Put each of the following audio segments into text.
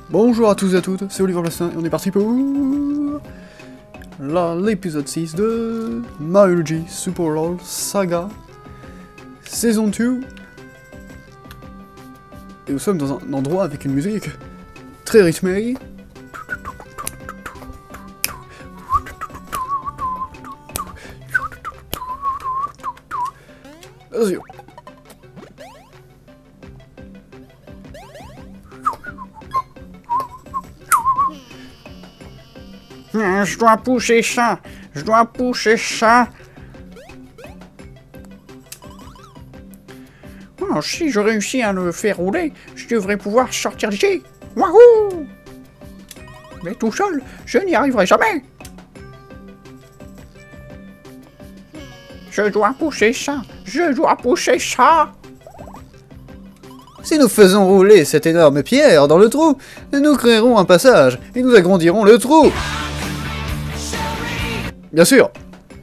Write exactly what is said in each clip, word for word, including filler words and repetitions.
Bonjour à tous et à toutes, c'est Oliver Lassin et on est parti pour l'épisode six de Mario Luigi Super Roll Saga Saison deux. Et nous sommes dans un endroit avec une musique très rythmée. Vas-y. Je dois pousser ça, je dois pousser ça. Oh, si je réussis à le faire rouler, je devrais pouvoir sortir d'ici. Wahou! Mais tout seul, je n'y arriverai jamais. Je dois pousser ça, je dois pousser ça. Si nous faisons rouler cette énorme pierre dans le trou, nous créerons un passage et nous agrandirons le trou. Bien sûr.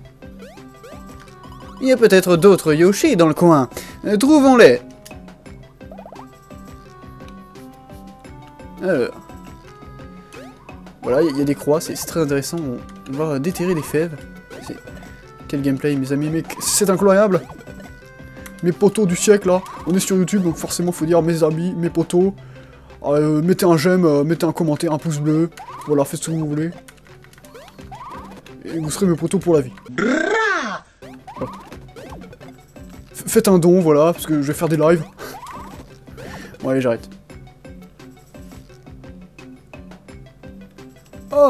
Il y a peut-être d'autres Yoshi dans le coin. Trouvons-les. Alors. Voilà, il y a des croix, c'est très intéressant. On va déterrer des fèves. Quel gameplay, mes amis, mec, c'est incroyable. Mes potos du siècle, là. On est sur YouTube, donc forcément, faut dire mes amis, mes potos. Euh, mettez un j'aime, euh, mettez un commentaire, un pouce bleu. Voilà, faites ce que vous voulez. Et vous serez mes potos pour la vie. Voilà. Faites un don, voilà, parce que je vais faire des lives. Bon, allez, j'arrête. Ah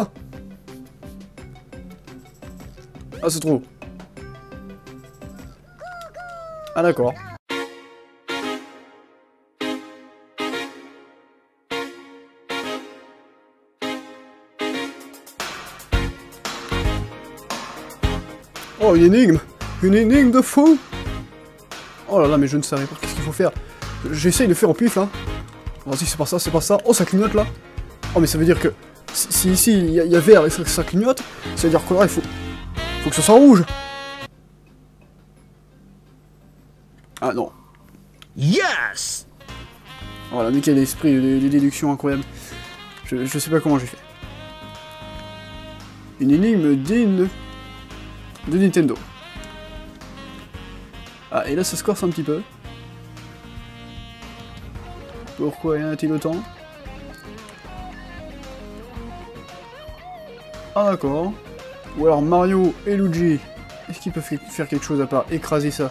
Ah, c'est trop haut. Ah, d'accord. Oh, une énigme! Une énigme de fou! Oh là là, mais je ne savais pas qu'est-ce qu'il faut faire. J'essaye de faire au pif, là. Vas-y, c'est pas ça, c'est pas ça. Oh, ça clignote, là. Oh, mais ça veut dire que... Si ici, il y, y a vert et ça, ça clignote, ça veut dire que là, il faut... Faut que ce soit rouge. Ah, non. Yes! Voilà, mais quel esprit de, de déduction incroyable. Je, je sais pas comment j'ai fait. Une énigme digne de Nintendo. Ah, et là ça se corse un petit peu. Pourquoi y en a-t-il autant? Ah d'accord. Ou alors Mario et Luigi, est-ce qu'ils peuvent faire quelque chose à part écraser ça?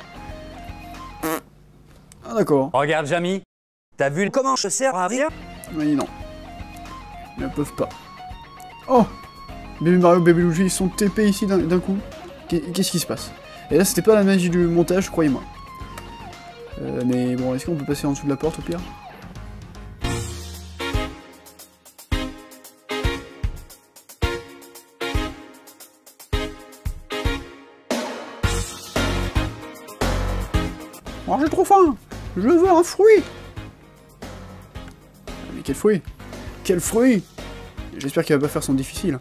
Ah d'accord. Regarde Jamy, t'as vu comment je sers à rien? Oui non. Ils ne peuvent pas. Oh! Baby Mario, Baby Luigi, ils sont T P ici d'un coup. Qu'est-ce qui se passe? Et là, c'était pas la magie du montage, croyez-moi. Euh, mais bon, est-ce qu'on peut passer en dessous de la porte au pire? Oh, j'ai trop faim! Je veux un fruit! Mais quel fruit? Quel fruit? J'espère qu'il va pas faire son difficile.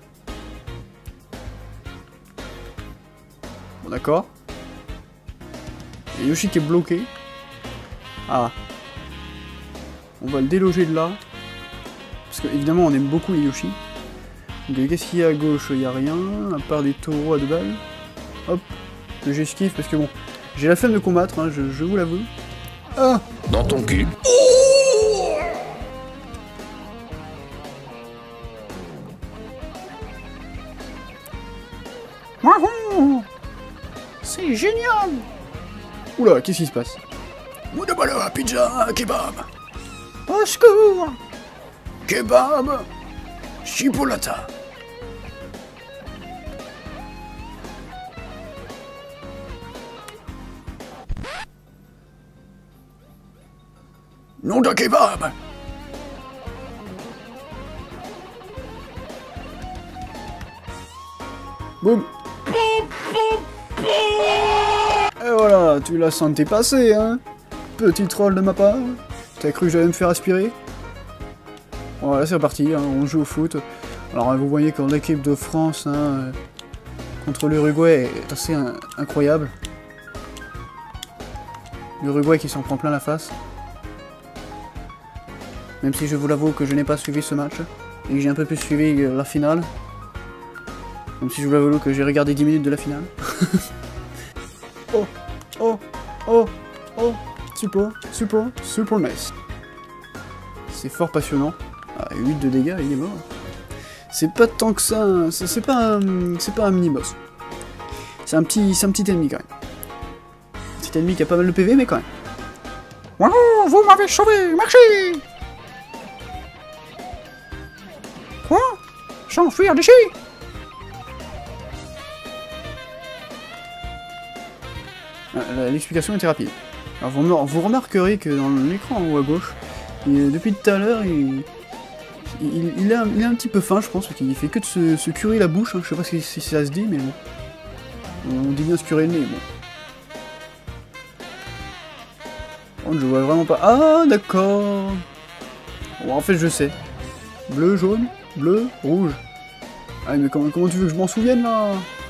Bon, d'accord. Il y a Yoshi qui est bloqué. Ah. On va le déloger de là. Parce que, évidemment, on aime beaucoup les Yoshi. Donc, qu'est-ce qu'il y a à gauche? Il n'y a rien, à part des taureaux à deux balles. Hop. J'esquive parce que, bon, j'ai la flemme de combattre, hein, je, je vous l'avoue. Ah! Dans ton cul. Wahou! C'est génial! Oula, qu'est-ce qui se passe? Moudabala, pizza, kebab. Au secours! Kebab. Chipolata. Nom d'un kebab. Boum! Et voilà, tu la sentais passer, hein? Petit troll de ma part. T'as cru que j'allais me faire aspirer? Voilà, c'est reparti, hein, on joue au foot. Alors, vous voyez que l'équipe de France, hein, euh, contre l'Uruguay est assez in incroyable. L'Uruguay qui s'en prend plein la face. Même si je vous l'avoue que je n'ai pas suivi ce match. Et que j'ai un peu plus suivi euh, la finale. Même si je vous l'avoue que j'ai regardé dix minutes de la finale. Oh, oh, oh, oh, super, super, super nice. C'est fort passionnant. Ah, huit de dégâts, il est mort. C'est pas tant que ça, c'est pas un, c'est pas un mini-boss. C'est un petit, c'est un petit ennemi quand même. Un petit ennemi qui a pas mal de P V, mais quand même. Waouh, vous m'avez sauvé, merci. Quoi? S'enfuir d'ici? L'explication était rapide. Alors vous, vous remarquerez que dans l'écran en haut à gauche, il, depuis tout à l'heure, il, il, il, est un, il est un petit peu fin, je pense, parce qu'il fait que de se, se curer la bouche. Hein. Je sais pas si, si ça se dit, mais bon. On dit bien se curer le nez, bon. Oh, je vois vraiment pas. Ah, d'accord. Bon, en fait, je sais. Bleu, jaune, bleu, rouge. Ah, mais comment, comment tu veux que je m'en souvienne, là?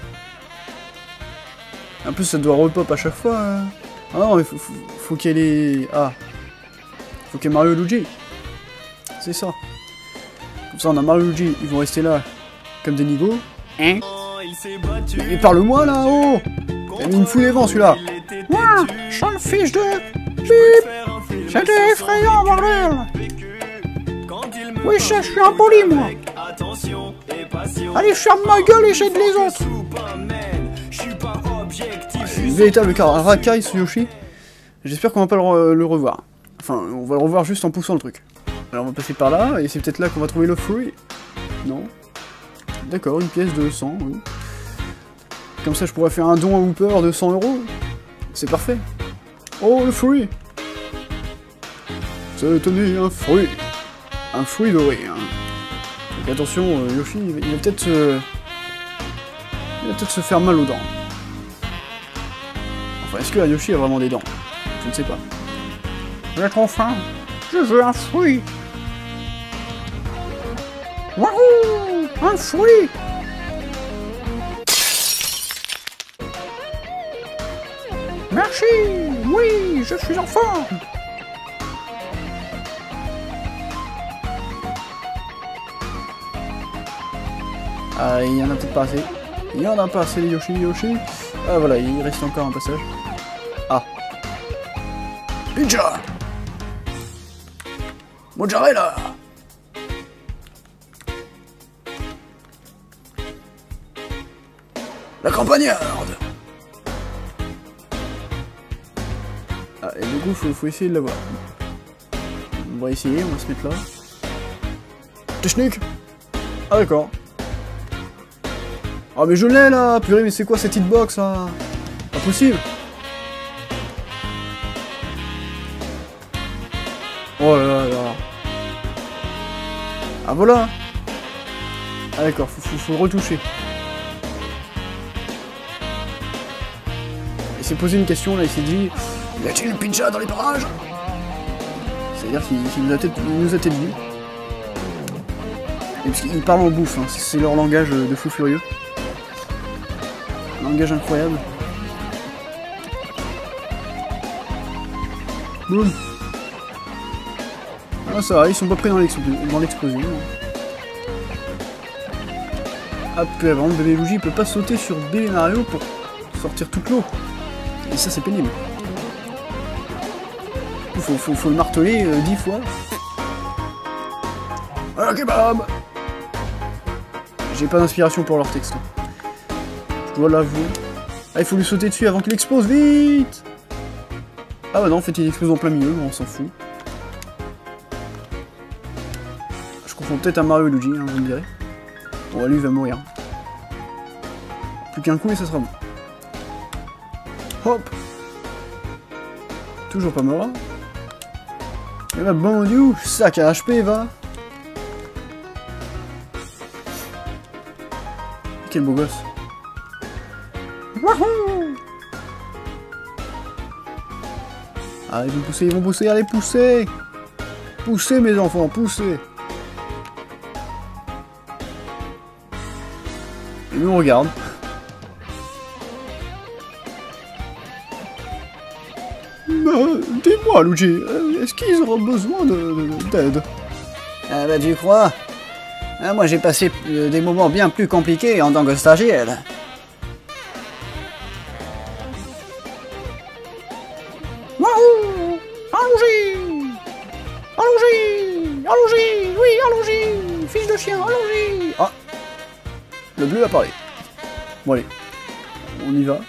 En plus, ça doit repop à chaque fois. Hein. Ah non, mais faut, faut, faut qu'il y ait les... Ah. Faut qu'il y ait Mario et Luigi. C'est ça. Comme ça, on a Mario et Luigi. Ils vont rester là, comme des niveaux. Hein? Mais parle-moi, là, oh! Il me fout les vents, celui-là. Ouah, sale fiche de... Bip! C'était effrayant, bordel! Oui, ça, je suis impoli, moi! Allez, ferme ma gueule et j'aide les autres! C'est une véritable carte racaille, ce Yoshi. J'espère qu'on va pas le, re le revoir. Enfin, on va le revoir juste en poussant le truc. Alors, on va passer par là, et c'est peut-être là qu'on va trouver le fruit. Non. D'accord, une pièce de cent, oui. Comme ça, je pourrais faire un don à Hooper de cent euros. C'est parfait. Oh, le fruit! C'était un fruit. Un fruit doré, hein. Donc attention, euh, Yoshi, il va, va peut-être se... Il va peut-être se faire mal aux dents. Enfin, est-ce que Yoshi a vraiment des dents? Je ne sais pas. J'ai trop faim. Je veux un fruit. Wahou! Un fruit! Merci! Oui, je suis en forme! Ah, il y en a peut-être pas assez. Il y en a pas assez, les Yoshi, Yoshi. Ah, voilà, il reste encore un passage. Ah. Pizza! Mozzarella! La campagnarde! Ah, et du coup, faut, faut essayer de l'avoir. On va essayer, on va se mettre là. Technique! Ah, d'accord. Ah, mais je l'ai là! Purée, mais c'est quoi cette hitbox là? Pas possible! Oh là là là! Ah, voilà! Ah, d'accord, faut, faut, faut le retoucher. Il s'est posé une question là, il s'est dit. Y a-t-il une pizza dans les parages? C'est-à-dire qu'il qu'il nous a peut-être dit. Et puisqu'ils parlent en bouffe, hein, c'est leur langage de fou furieux. Un langage incroyable. Boum. Ah ça va, ils sont pas pris dans l'explosion. Ah puis avant, bébé Luigi peut pas sauter sur bébé Mario pour sortir toute l'eau. Et ça c'est pénible. Faut, faut, faut le marteler euh, dix fois. Un kebab! J'ai pas d'inspiration pour leur texte. Je dois l'avouer. Ah, il faut lui sauter dessus avant qu'il explose, vite! Ah bah non, en fait il explose en plein milieu, on s'en fout. Je confonds peut-être à Mario et Luigi, hein, vous me direz. Bon, lui il va mourir. Plus qu'un coup et ça sera bon. Hop! Toujours pas mort. Et bah bon dieu, sac à H P va! Quel beau gosse! Wahoo! Ah, ils vont pousser, ils vont pousser, allez, poussez! Poussez, mes enfants, poussez! Et nous, on regarde. Bah, dis-moi, Luigi, est-ce qu'ils auront besoin de d'aide? Ah bah tu crois? Ah, moi j'ai passé euh, des moments bien plus compliqués en tant que stagiaire. Wouhou! Allons-y! Allons-y! Allons-y! Oui, allons-y! Fils de chien, allons-y! Ah! Le bleu a parlé. Bon allez, on y va.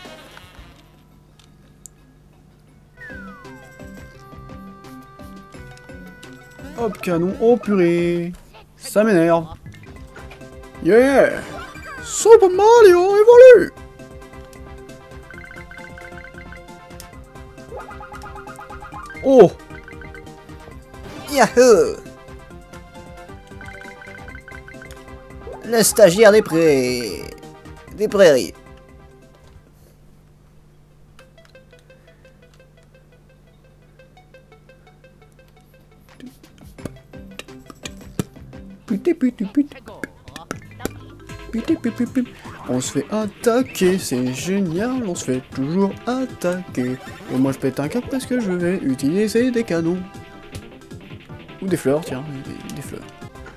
Hop, canon. Oh purée! Ça m'énerve. Yeah! Super Mario évolue! Oh! Yahoo! Le stagiaire des prairies. Des prairies. Putain, putain, putain. Putain, putain, putain. On se fait attaquer, c'est génial, on se fait toujours attaquer. Et moi je pète un câble parce que je vais utiliser des canons. Ou des fleurs, tiens, des, des fleurs.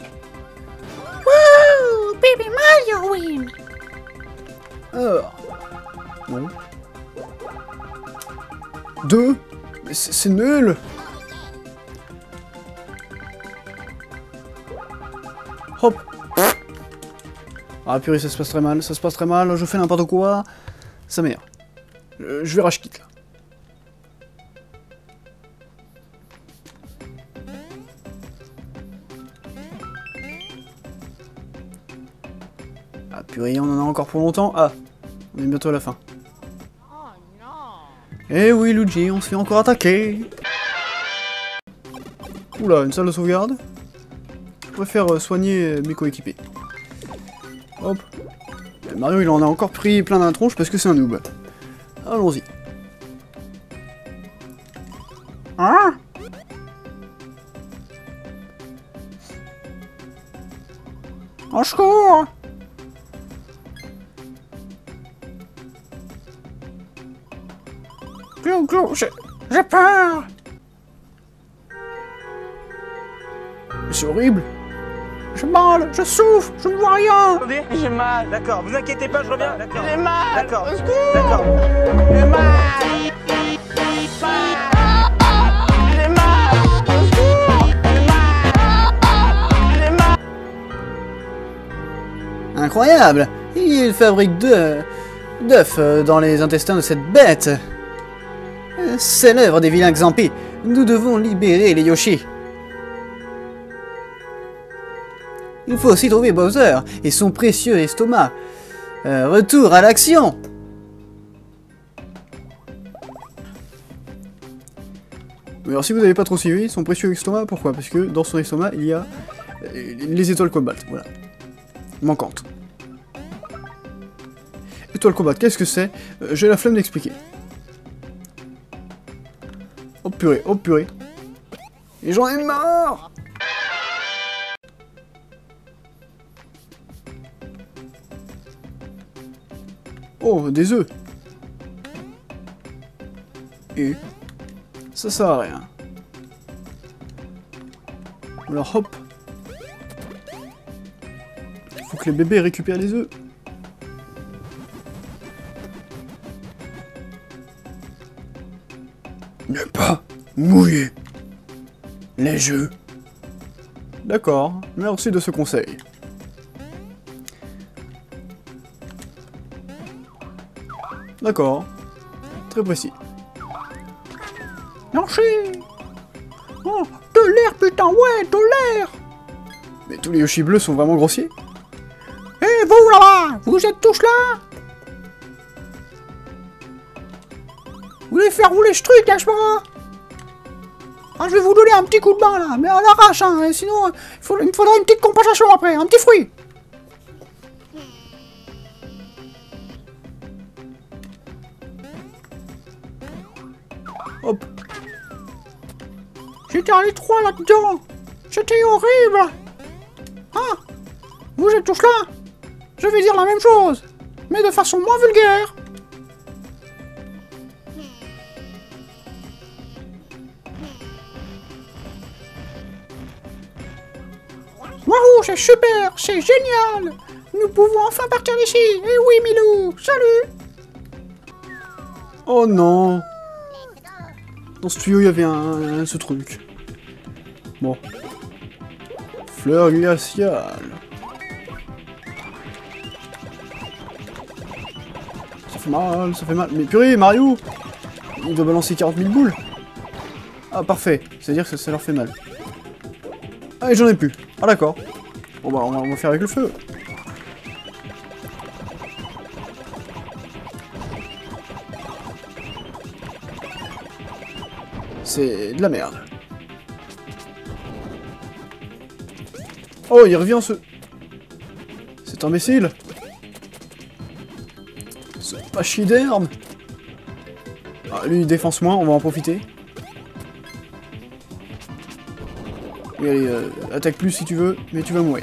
Wouh! Baby Mario win! Alors. Non. Deux? Mais c'est c'est nul! Hop! Ah purée, ça se passe très mal, ça se passe très mal, je fais n'importe quoi. Ça m'énerve. Je, je vais rage quitte là. Ah purée, on en a encore pour longtemps. Ah, on est bientôt à la fin. Eh oui Luigi, on se fait encore attaquer. Oula, une salle de sauvegarde. Je préfère euh, soigner mes coéquipiers. Hop. Mario, il en a encore pris plein d'un tronche parce que c'est un noob. Allons-y. Hein? Au secours! Glou, glou, j'ai j'ai peur! C'est horrible. J'ai mal, je souffre, je ne vois rien! Attendez, j'ai mal. D'accord, vous inquiétez pas, je reviens. D'accord. J'ai mal! D'accord. Au secours! D'accord. J'ai mal! J'ai mal! Au secours! J'ai mal! J'ai mal! Incroyable. Il fabrique deux d'œufs euh, dans les intestins de cette bête. Euh, C'est l'œuvre des vilains Xampi. Nous devons libérer les Yoshi. Il faut aussi trouver Bowser et son précieux estomac. Euh, retour à l'action. Alors si vous n'avez pas trop suivi, son précieux estomac, pourquoi? Parce que dans son estomac, il y a euh, les étoiles cobalt, voilà. Manquantes. Étoile cobalt, qu'est-ce que c'est? euh, J'ai la flemme d'expliquer. Oh purée, oh purée. Et j'en ai marre. Oh, des œufs. Et ça sert à rien. Alors hop. Faut que les bébés récupèrent les œufs. Ne pas mouiller les jeux. D'accord, merci de ce conseil. D'accord. Très précis. Merci! Oh, de l'air, putain, ouais, de l'air! Mais tous les Yoshi bleus sont vraiment grossiers? Et vous là-bas, vous êtes tous là? Vous voulez faire rouler ce truc, n'est-ce pas? Ah, je vais vous donner un petit coup de main là, mais à l'arrache, hein, et sinon il, faut, il me faudra une petite compensation après, un petit fruit. Hop. J'étais à l'étroit là-dedans. C'était horrible. Ah, vous êtes tous là? Je vais dire la même chose, mais de façon moins vulgaire. c'est super, c'est génial. Nous pouvons enfin partir d'ici. Eh oui, Milou, salut. Oh non. Dans ce tuyau, il y avait un, un ce truc. Bon. Fleur glaciale. Ça fait mal, ça fait mal. Mais purée, Mario, il doit balancer quarante mille boules. Ah, parfait. C'est-à-dire que ça, ça leur fait mal. Ah, et j'en ai plus. Ah, d'accord. Bon, bah, on va, on va faire avec le feu. C'est de la merde. Oh, il revient ce... Cet imbécile. Ce pachyderme. Ah, lui, il défonce moins, on va en profiter. Oui, allez, euh, attaque plus si tu veux, mais tu vas mourir.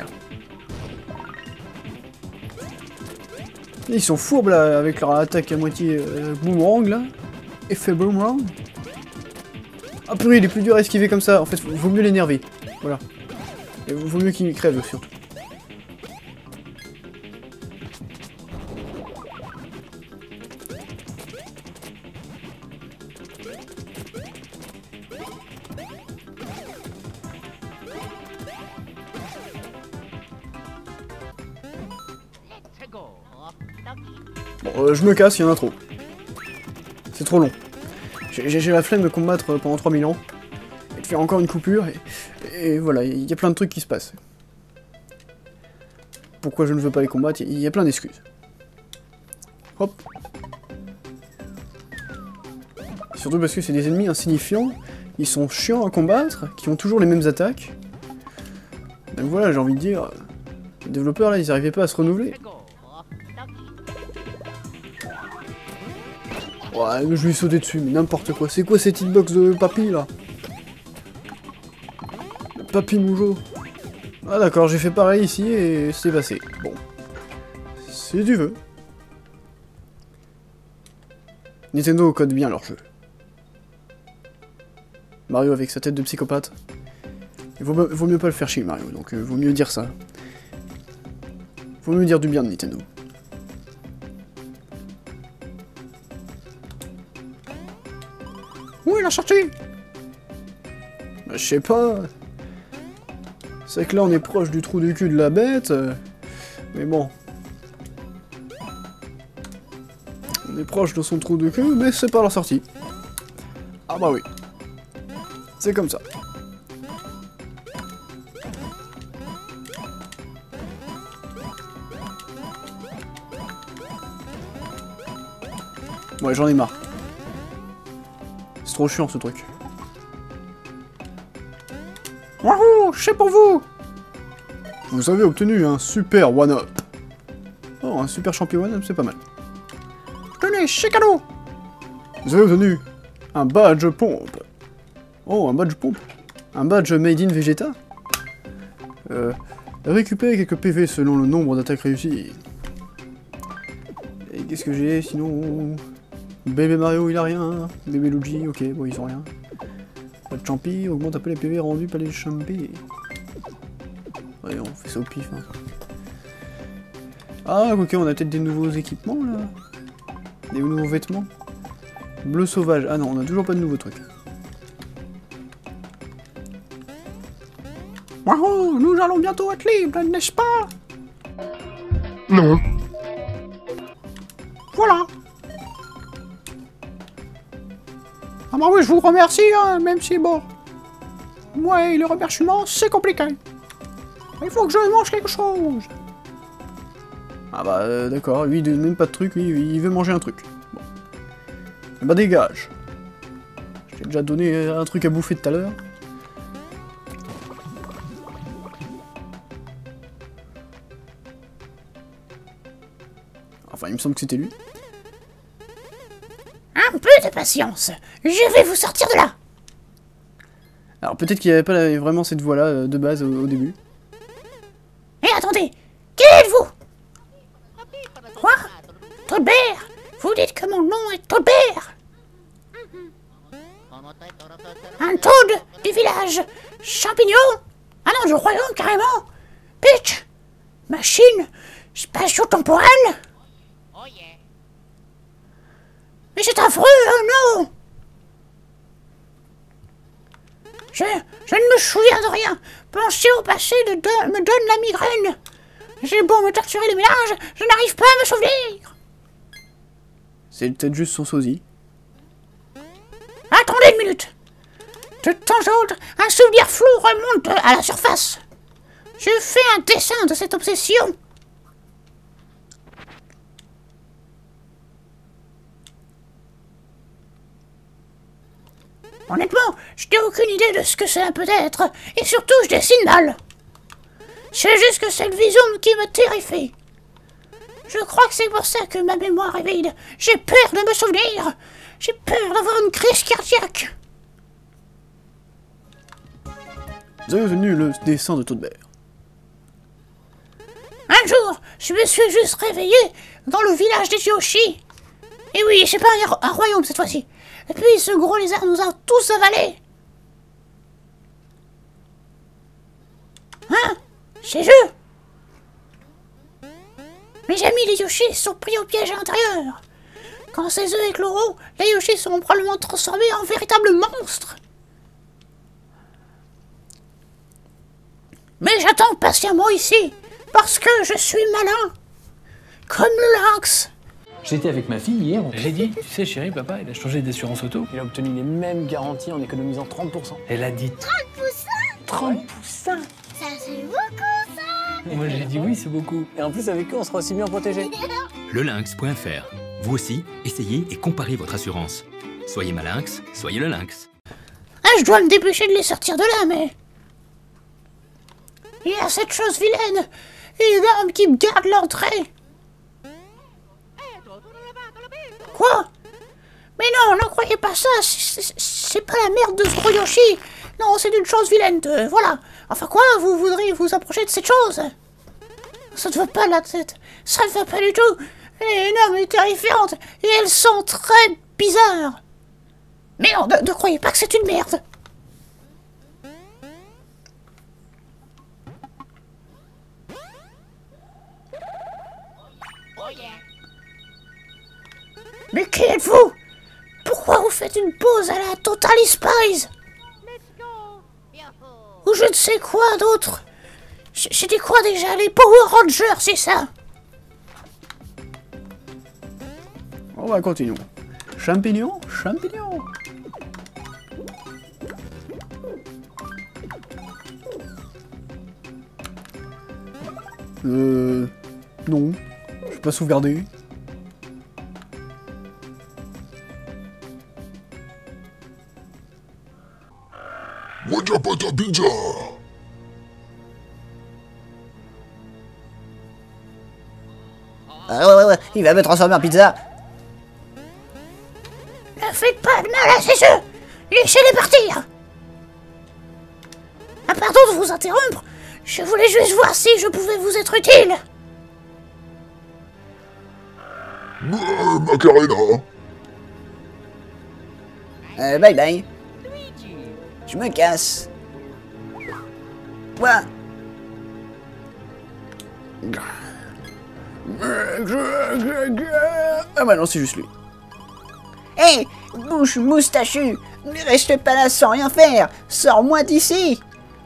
Ils sont fourbes, là, avec leur attaque à moitié euh, boomerang, là. Effet boomerang. Ah purée, il est plus dur à esquiver comme ça. En fait, vaut mieux l'énerver. Voilà. Et vaut mieux qu'il crève, surtout. Bon, euh, je me casse, il y en a trop. C'est trop long. J'ai la flemme de combattre pendant trois mille ans, et de faire encore une coupure, et, et voilà, il y a plein de trucs qui se passent. Pourquoi je ne veux pas les combattre, il y a plein d'excuses. Hop. Surtout parce que c'est des ennemis insignifiants, ils sont chiants à combattre, qui ont toujours les mêmes attaques. Donc voilà, j'ai envie de dire, les développeurs là, ils n'arrivaient pas à se renouveler. Ouais, je lui ai sauté dessus, mais n'importe quoi. C'est quoi cette hitbox de papy, là? Le papy Moujo. Ah d'accord, j'ai fait pareil ici et c'est passé. Bon. Si tu veux. Nintendo code bien leur jeu. Mario avec sa tête de psychopathe. Il vaut, vaut mieux pas le faire chier, Mario, donc euh, vaut mieux dire ça. Vaut mieux dire du bien de Nintendo. Où est la sortie? Bah, je sais pas. C'est que là on est proche du trou du cul de la bête. Euh, mais bon. On est proche de son trou de cul, mais c'est pas la sortie. Ah bah oui. C'est comme ça. Ouais, j'en ai marre. C'est trop chiant ce truc. Wahoo, c'est pour vous. Vous avez obtenu un super one-up. Oh, un super champion one-up, c'est pas mal. Tenez, c'est cadeau. Vous avez obtenu un badge pompe. Oh, un badge pompe. Un badge made in Vegeta. Euh, récupérez quelques P V selon le nombre d'attaques réussies. Et qu'est-ce que j'ai sinon? Bébé Mario, il a rien. Bébé Luigi, ok, bon, ils ont rien. Pas de champi, augmente un peu les P V rendus par les champis. Ouais, on fait ça au pif. Hein. Ah, ok, on a peut-être des nouveaux équipements, là. Des nouveaux vêtements. Bleu sauvage. Ah non, on a toujours pas de nouveaux trucs. Wahoo, nous allons bientôt être libres, n'est-ce pas? Non. Voilà. Ah bah oui, je vous remercie, hein, même si bon... Moi et les remerciements, c'est compliqué. Il faut que je mange quelque chose. Ah bah euh, d'accord, lui il donne même pas de truc, lui il veut manger un truc. Bon. Bah dégage. Je t'ai déjà donné un truc à bouffer tout à l'heure. Enfin il me semble que c'était lui. Un peu de patience, je vais vous sortir de là. Alors peut-être qu'il n'y avait pas la- vraiment cette voix là de base au, au début. Et attendez, qui êtes-vous? Quoi? Tolbert? Vous dites que mon nom est Tolbert? Un Toad du village Champignon? Ah non, du royaume carrément? P machine spatio-temporelle? Mais c'est affreux, oh non! Je, je ne me souviens de rien. Penser au passé de, de, me donne la migraine. J'ai beau me torturer les ménages, je n'arrive pas à me souvenir. C'est peut-être juste son sosie. Attendez une minute. De temps en temps, un souvenir flou remonte à la surface. Je fais un dessin de cette obsession. Honnêtement, je n'ai aucune idée de ce que cela peut être, et surtout je dessine mal. C'est juste que c'est le vision qui me terrifie. Je crois que c'est pour ça que ma mémoire est vide. J'ai peur de me souvenir. J'ai peur d'avoir une crise cardiaque. Vous avez retenu le dessin de Toadbert. Un jour, je me suis juste réveillé dans le village des Yoshi. Et oui, c'est pas un, un royaume cette fois-ci. Et puis ce gros lézard nous a tous avalés. Hein? Chez eux? Mes amis les Yoshi sont pris au piège à l'intérieur. Quand ces œufs écloront, les Yoshi seront probablement transformés en véritables monstres. Mais j'attends patiemment ici, parce que je suis malin. Comme le lynx. J'étais avec ma fille hier, j'ai dit, tu sais chérie, papa, il a changé d'assurance auto. Il a obtenu les mêmes garanties en économisant trente pour cent. Elle a dit trente pour cent? trente pour cent. Ça c'est beaucoup ça. Moi j'ai dit oui, c'est beaucoup. Et en plus avec eux, on sera aussi bien protégés. Le lynx point F R. Vous aussi, essayez et comparez votre assurance. Soyez malinx, soyez le lynx. Ah, je dois me dépêcher de les sortir de là, mais... Il y a cette chose vilaine, énorme qui me garde l'entrée. Quoi? Mais non, ne croyez pas ça, c'est pas la merde de ce gros Yoshi. Non, c'est une chose vilaine, de, voilà. Enfin quoi, vous voudriez vous approcher de cette chose? Ça ne va pas la tête, ça ne va pas du tout. Elle est énorme et terrifiante, et elle sent très bizarre. Mais non, ne, ne croyez pas que c'est une merde. Mais qui êtes-vous? Pourquoi vous faites une pause à la Totally Spies? Ou je ne sais quoi d'autre? J'ai dit quoi déjà? Les Power Rangers, c'est ça? On va continuer. Champignon, champignon. Euh... Non. Je vais pas sauvegarder. What's up, what's up, pizza? Ah ouais, ouais, ouais, il va me transformer en pizza. Ne faites pas de mal à ces œufs. Laissez-les partir. Ah, pardon de vous interrompre. Je voulais juste voir si je pouvais vous être utile. Euh, Macarena. Euh, bye bye. Je me casse. Quoi? Ah bah non, c'est juste lui. Hé, hey, bouche moustachue, ne reste pas là sans rien faire. Sors-moi d'ici.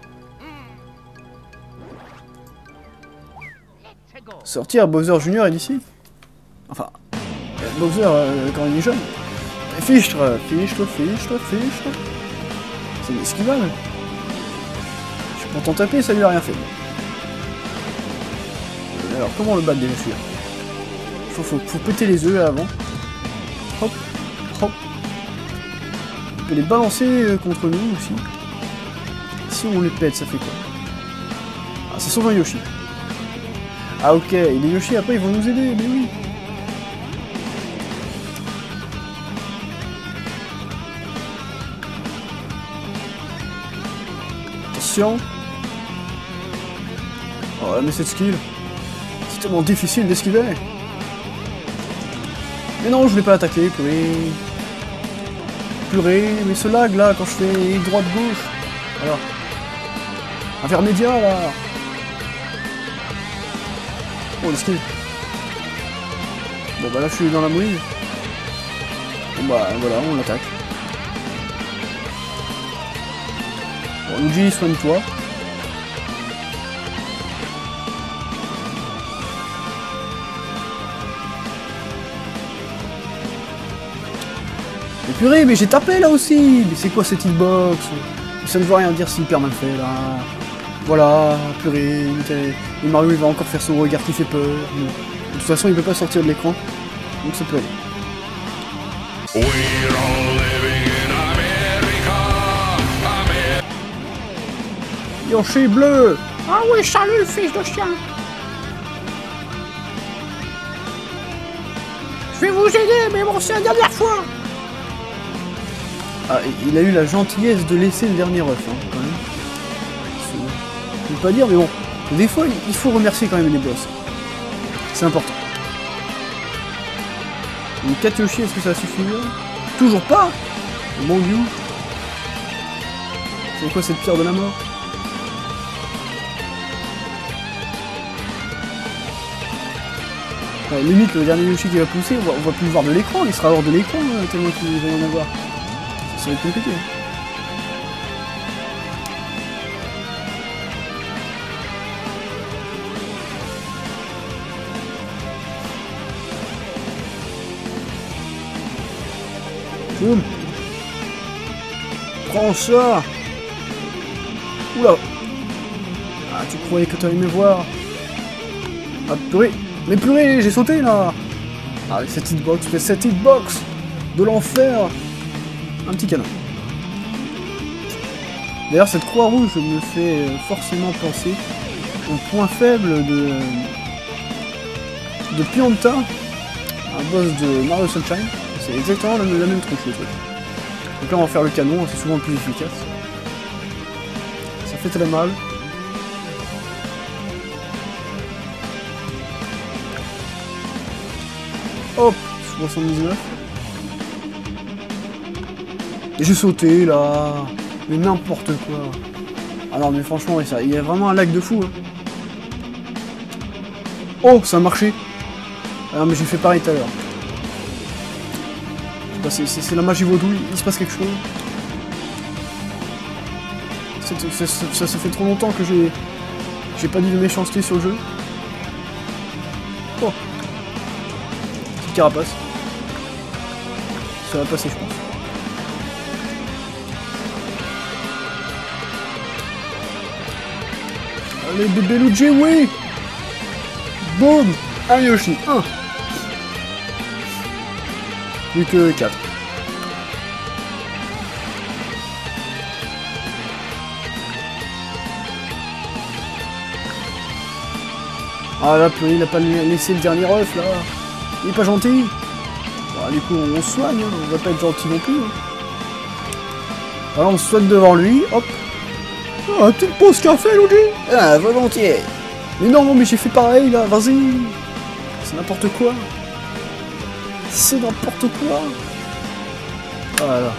Sortir Bowser Junior est d'ici. Enfin, Bowser euh, quand il est jeune. Fichtre, fichtre, fichtre, fichtre. C'est une esquivale. Je suis pourtant tapé, ça lui a rien fait. Alors, comment le battre déjà celui-là? faut, faut, faut péter les œufs avant. Hop, hop. On peut les balancer contre nous aussi. Si on les pète, ça fait quoi? Ah, ça sauve un Yoshi. Ah ok, et les Yoshi après ils vont nous aider, mais oui. Attention. Oh mais cette skill, c'est tellement difficile d'esquiver. Mais non, je voulais pas attaquer, purée. Purée, mais ce lag là, quand je fais droite-gauche. Voilà. Intermédiaire là. Oh, le skill. Bon, bah là, je suis dans la mouille. Bon, bah voilà, on l'attaque. Bon, Luigi, soigne-toi. Mais purée, mais j'ai tapé là aussi. Mais c'est quoi cette hitbox? Ça ne veut rien dire, c'est hyper mal fait là. Voilà, purée. Et Mario il va encore faire son regard qui fait peur. De toute façon, il peut pas sortir de l'écran. Donc ça peut aller. Yoshi bleu. Ah oui, salut, fils de chien. Je vais vous aider, mais bon, c'est la dernière fois. Ah, il a eu la gentillesse de laisser le dernier ref, hein, quand même. Je ne peux pas dire, mais bon. Des fois, il faut remercier quand même les boss. C'est important. Une quatre Yoshi, est-ce que ça suffit? Toujours pas. Mon dieu. C'est quoi cette pierre de la mort? Ouais, limite, le dernier Yoshi qui va pousser, on va, on va plus le voir de l'écran, il sera hors de l'écran, hein, tellement qu'il va y en avoir. Ça va être compliqué. Boum. Prends ça. Oula. Ah, tu croyais que tu allais me voir. Ah, purée. Mais purée, j'ai sauté là. Ah, cette hitbox, mais cette hitbox de l'enfer. Un petit canon. D'ailleurs, cette croix rouge me fait forcément penser au point faible de de Pianta, un boss de Mario Sunshine. C'est exactement la, la même tronche le truc. Donc là, on va faire le canon, c'est souvent le plus efficace. Ça fait très mal. Hop, soixante-dix-neuf. Et j'ai sauté là. Mais n'importe quoi. Ah non, mais franchement, ça, il y a vraiment un lag de fou. Hein. Oh, ça a marché. Ah non, mais j'ai fait pareil tout à l'heure. C'est la magie vaudou, il se passe quelque chose. Ça, ça, ça, ça, ça fait trop longtemps que j'ai j'ai pas dit de méchanceté sur le jeu. Oh. Petite carapace. Ça va passer, je pense. Allez, bébé Luigi, oui. Boum. Un Yoshi, un. Plus que quatre. Ah là, il a pas laissé le dernier ref là. Il est pas gentil. Bon, du coup, on se soigne, hein. On va pas être gentil non plus. Hein. Alors, on se soigne devant lui, hop. Ah, petite pause café, Luigi. Ah, volontiers. Mais non, mais j'ai fait pareil là, vas-y. C'est n'importe quoi. C'est n'importe quoi. Voilà.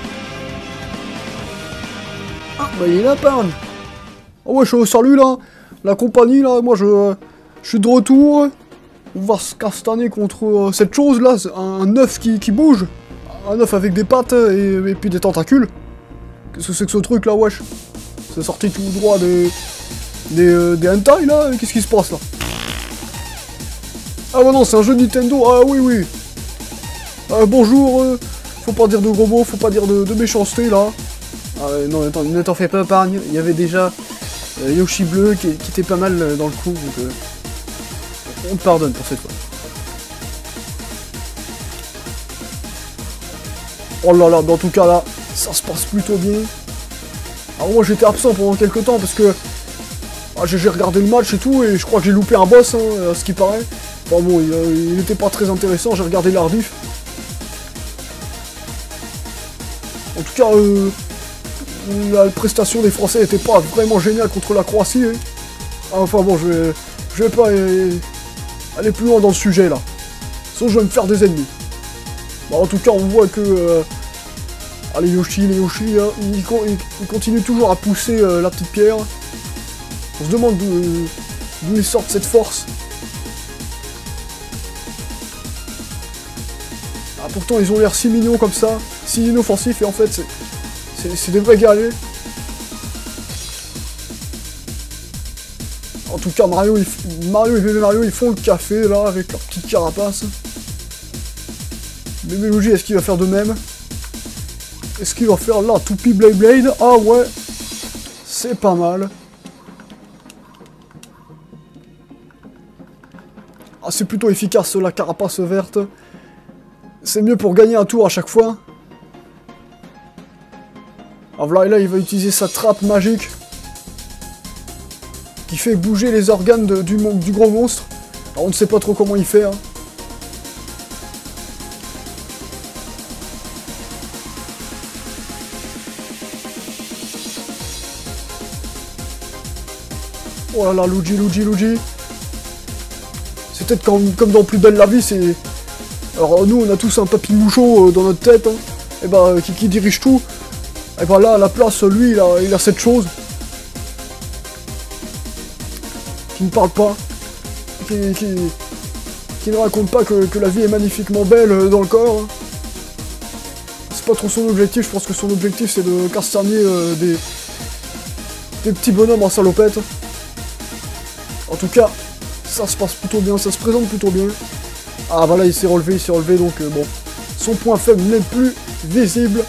Ah, bah il est là, Parne. Oh ouais, je salue là. La compagnie là, moi je, je suis de retour. On va se castaner contre euh, cette chose là, un œuf qui, qui bouge. Un œuf avec des pattes et, et puis des tentacules. Qu'est-ce que c'est que ce truc là, wesh? C'est sorti tout droit des... Des, euh, des hentai là. Qu'est-ce qui se passe là? Ah bah non, c'est un jeu Nintendo. Ah oui, oui. Euh, bonjour, euh, faut pas dire de gros mots, faut pas dire de, de méchanceté là. Ah, euh, non, attends, ne t'en fais pas épargne, il y avait déjà euh, Yoshi bleu qui, qui était pas mal euh, dans le coup, donc euh, on te pardonne pour cette fois. Oh là là, mais en tout cas là, ça se passe plutôt bien. Alors moi j'étais absent pendant quelques temps parce que ah, j'ai regardé le match et tout et je crois que j'ai loupé un boss, hein, à ce qui paraît. Enfin bon, il n'était pas très intéressant, j'ai regardé l'Ardif. En tout cas, euh, la prestation des Français n'était pas vraiment géniale contre la Croatie. Hein. Enfin bon, je vais, je vais pas euh, aller plus loin dans le sujet là. Sinon je vais me faire des ennemis. Bon, en tout cas, on voit que euh, ah, les Yoshi, les Yoshi, hein, ils, ils, ils continuent toujours à pousser euh, la petite pierre. On se demande d'où ils sortent cette force. Ah, pourtant, ils ont l'air si mignons comme ça, si inoffensifs, et en fait, c'est des vrais guerriers. En tout cas, Mario, il, Mario et bébé Mario, ils font le café, là, avec leur petite carapace. Bébé Luigi, est-ce qu'il va faire de même? Est-ce qu'il va faire la toupie Blade Blade? Ah ouais, c'est pas mal. Ah, c'est plutôt efficace, la carapace verte. C'est mieux pour gagner un tour à chaque fois. Ah voilà, et là, il va utiliser sa trappe magique. Qui fait bouger les organes de, du, du gros monstre. Alors, on ne sait pas trop comment il fait, hein. Oh là là, Luigi, Luigi, Luigi. C'est peut-être comme, comme dans Plus belle la vie, c'est... Alors nous, on a tous un papy mouchon euh, dans notre tête, hein, et bah, euh, qui, qui dirige tout. Et bah là, à la place, lui, il a, il a cette chose. Qui ne parle pas. Qui, qui, qui ne raconte pas que, que la vie est magnifiquement belle euh, dans le corps. Hein. C'est pas trop son objectif, je pense que son objectif, c'est de castaner euh, des, des petits bonhommes en salopette. En tout cas, ça se passe plutôt bien, ça se présente plutôt bien. Ah voilà, il s'est relevé, il s'est relevé, donc euh, bon. Son point faible n'est plus visible.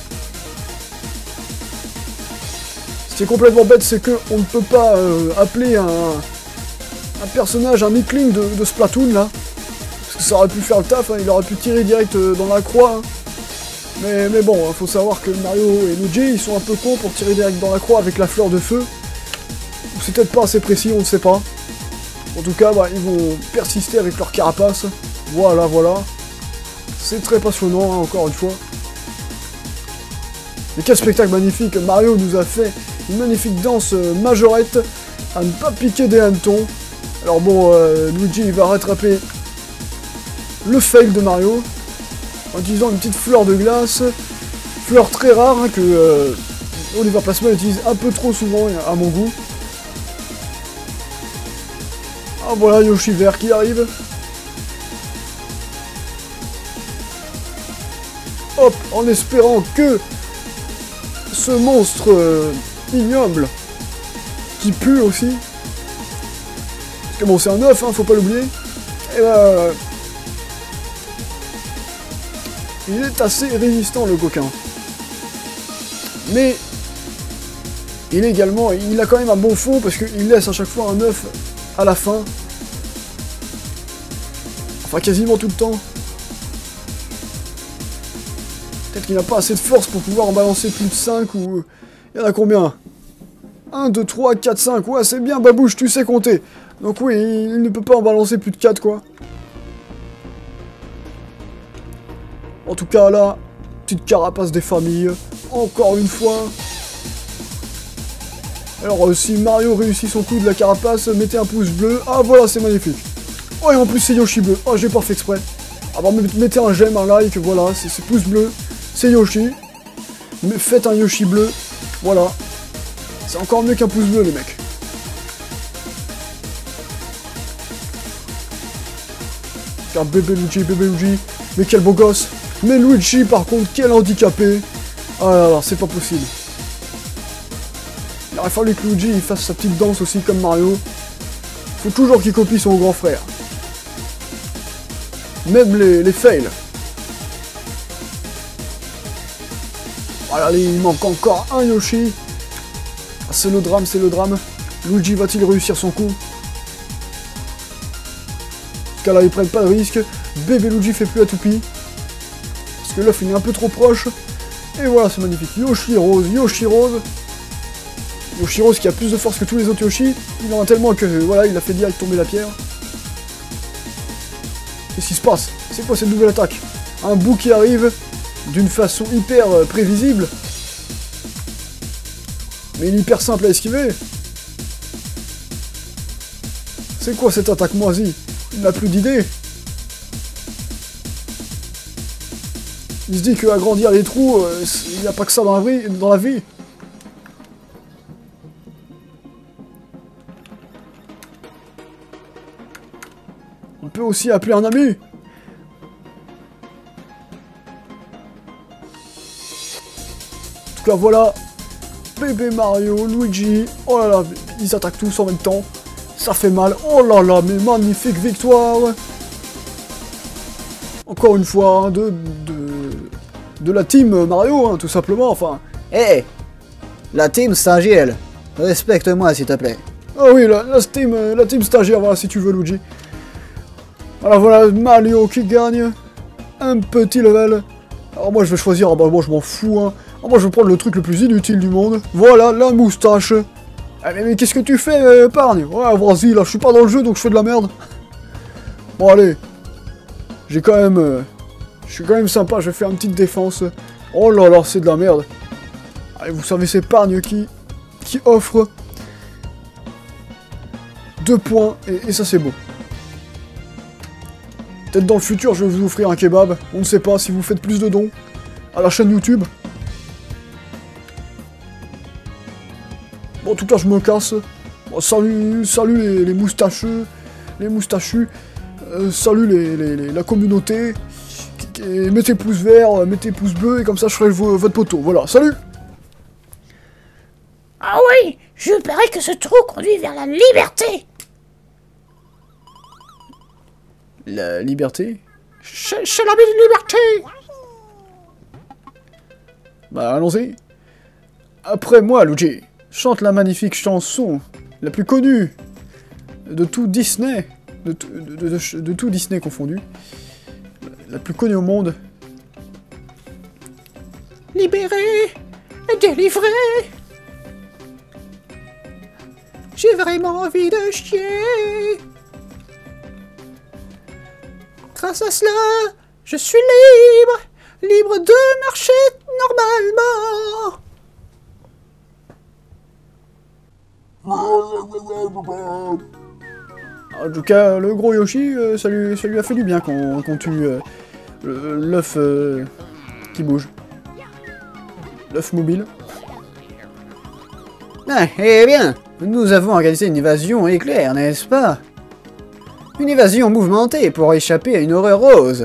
Ce qui est complètement bête, c'est qu'on ne peut pas euh, appeler un, un personnage, un Mickling de, de Splatoon, là. Parce que ça aurait pu faire le taf, hein, il aurait pu tirer direct euh, dans la croix. Hein. Mais, mais bon, il faut savoir que Mario et Luigi, ils sont un peu cons pour tirer direct dans la croix avec la fleur de feu. C'est peut-être pas assez précis, on ne sait pas. En tout cas, bah, ils vont persister avec leur carapace. Voilà, voilà. C'est très passionnant, hein, encore une fois. Mais quel spectacle magnifique. Mario nous a fait une magnifique danse euh, majorette à ne pas piquer des hannetons. Alors bon, euh, Luigi il va rattraper le fail de Mario en utilisant une petite fleur de glace. Fleur très rare, hein, que euh, Oliver Plasma utilise un peu trop souvent à mon goût. Ah voilà, Yoshi vert qui arrive. Hop, en espérant que ce monstre euh, ignoble, qui pue aussi, parce que bon c'est un œuf, hein, faut pas l'oublier, et bah, il est assez résistant le coquin. Mais il est également, il a quand même un bon fond parce qu'il laisse à chaque fois un œuf à la fin. Enfin quasiment tout le temps. Peut-être qu'il n'a pas assez de force pour pouvoir en balancer plus de cinq ou... Il y en a combien? un, deux, trois, quatre, cinq. Ouais, c'est bien, Babouche, tu sais compter. Donc oui, il ne peut pas en balancer plus de quatre, quoi. En tout cas, là, petite carapace des familles. Encore une fois. Alors, euh, si Mario réussit son coup de la carapace, mettez un pouce bleu. Ah, voilà, c'est magnifique. Oh, et en plus, c'est Yoshi bleu. Oh, j'ai pas fait exprès. Ah, bah, mettez un j'aime, un like, voilà, c'est pouce bleu. C'est Yoshi. Mais faites un Yoshi bleu. Voilà. C'est encore mieux qu'un pouce bleu, les mecs. Regarde, bébé Luigi, bébé Luigi. Mais quel beau gosse. Mais Luigi, par contre, quel handicapé. Ah là là, c'est pas possible. Il aurait fallu que Luigi il fasse sa petite danse aussi comme Mario. Faut toujours qu'il copie son grand frère. Même les, les fails. Voilà, allez, il manque encore un Yoshi. Ah, c'est le drame, c'est le drame. Luigi va-t-il réussir son coup? En tout cas là, ils prennent pas de risque. Bébé Luigi fait plus la toupie. Parce que l'œuf il est un peu trop proche. Et voilà, c'est magnifique. Yoshi Rose, Yoshi Rose. Yoshi Rose qui a plus de force que tous les autres Yoshi. Il en a tellement que, voilà, il a fait direct tomber la pierre. Qu'est-ce qui se passe? C'est quoi cette nouvelle attaque? Un bout qui arrive d'une façon hyper euh, prévisible. Mais il est hyper simple à esquiver. C'est quoi cette attaque moisie? Il n'a plus d'idée. Il se dit qu'agrandir les trous, euh, il n'y a pas que ça dans la vie. Dans la vie. On peut aussi appeler un ami. tout cas, voilà. Bébé Mario, Luigi. Oh là là, ils attaquent tous en même temps. Ça fait mal. Oh là là, mais magnifique victoire. Encore une fois, hein, de, de, de la team Mario, hein, tout simplement. Enfin, hé hey, la team stagiaire, respecte-moi s'il te plaît. Ah oui, la, la, team, la team stagiaire, voilà, si tu veux, Luigi. Voilà, voilà, Mario qui gagne. Un petit level. Alors moi, je vais choisir, ah bah moi, je m'en fous, hein. Alors moi, je vais prendre le truc le plus inutile du monde. Voilà, la moustache. Ah, mais, mais qu'est-ce que tu fais, épargne? Ouais, vas-y, là, je suis pas dans le jeu, donc je fais de la merde. Bon, allez. J'ai quand même... Euh, je suis quand même sympa, je vais faire une petite défense. Oh là là, c'est de la merde. Allez, vous savez, c'est Épargne qui, qui offre deux points, et, et ça, c'est beau. Peut-être dans le futur, je vais vous offrir un kebab. On ne sait pas si vous faites plus de dons à la chaîne YouTube. Bon, en tout cas, je me casse. Bon, salut, salut les, les moustacheux, les moustachus. Euh, salut les, les, les, la communauté. Et mettez pouce vert, mettez pouce bleu, et comme ça, je ferai vo votre poteau. Voilà, salut. Ah oui, je parie que ce trou conduit vers la liberté. La liberté? C'est la liberté. Bah, allons-y. Après moi, Luigi, chante la magnifique chanson la plus connue de tout Disney, de, de, de, de, de tout Disney confondu, la plus connue au monde. Libéré et délivré. J'ai vraiment envie de chier. Grâce à cela, je suis libre, libre de marcher normalement. En tout cas, le gros Yoshi, euh, ça, lui, ça lui a fait du bien qu'on qu'on tue euh, l'œuf euh, qui bouge. L'œuf mobile. Ah, eh bien, nous avons organisé une évasion éclair, n'est-ce pas? Une évasion mouvementée pour échapper à une horreur rose.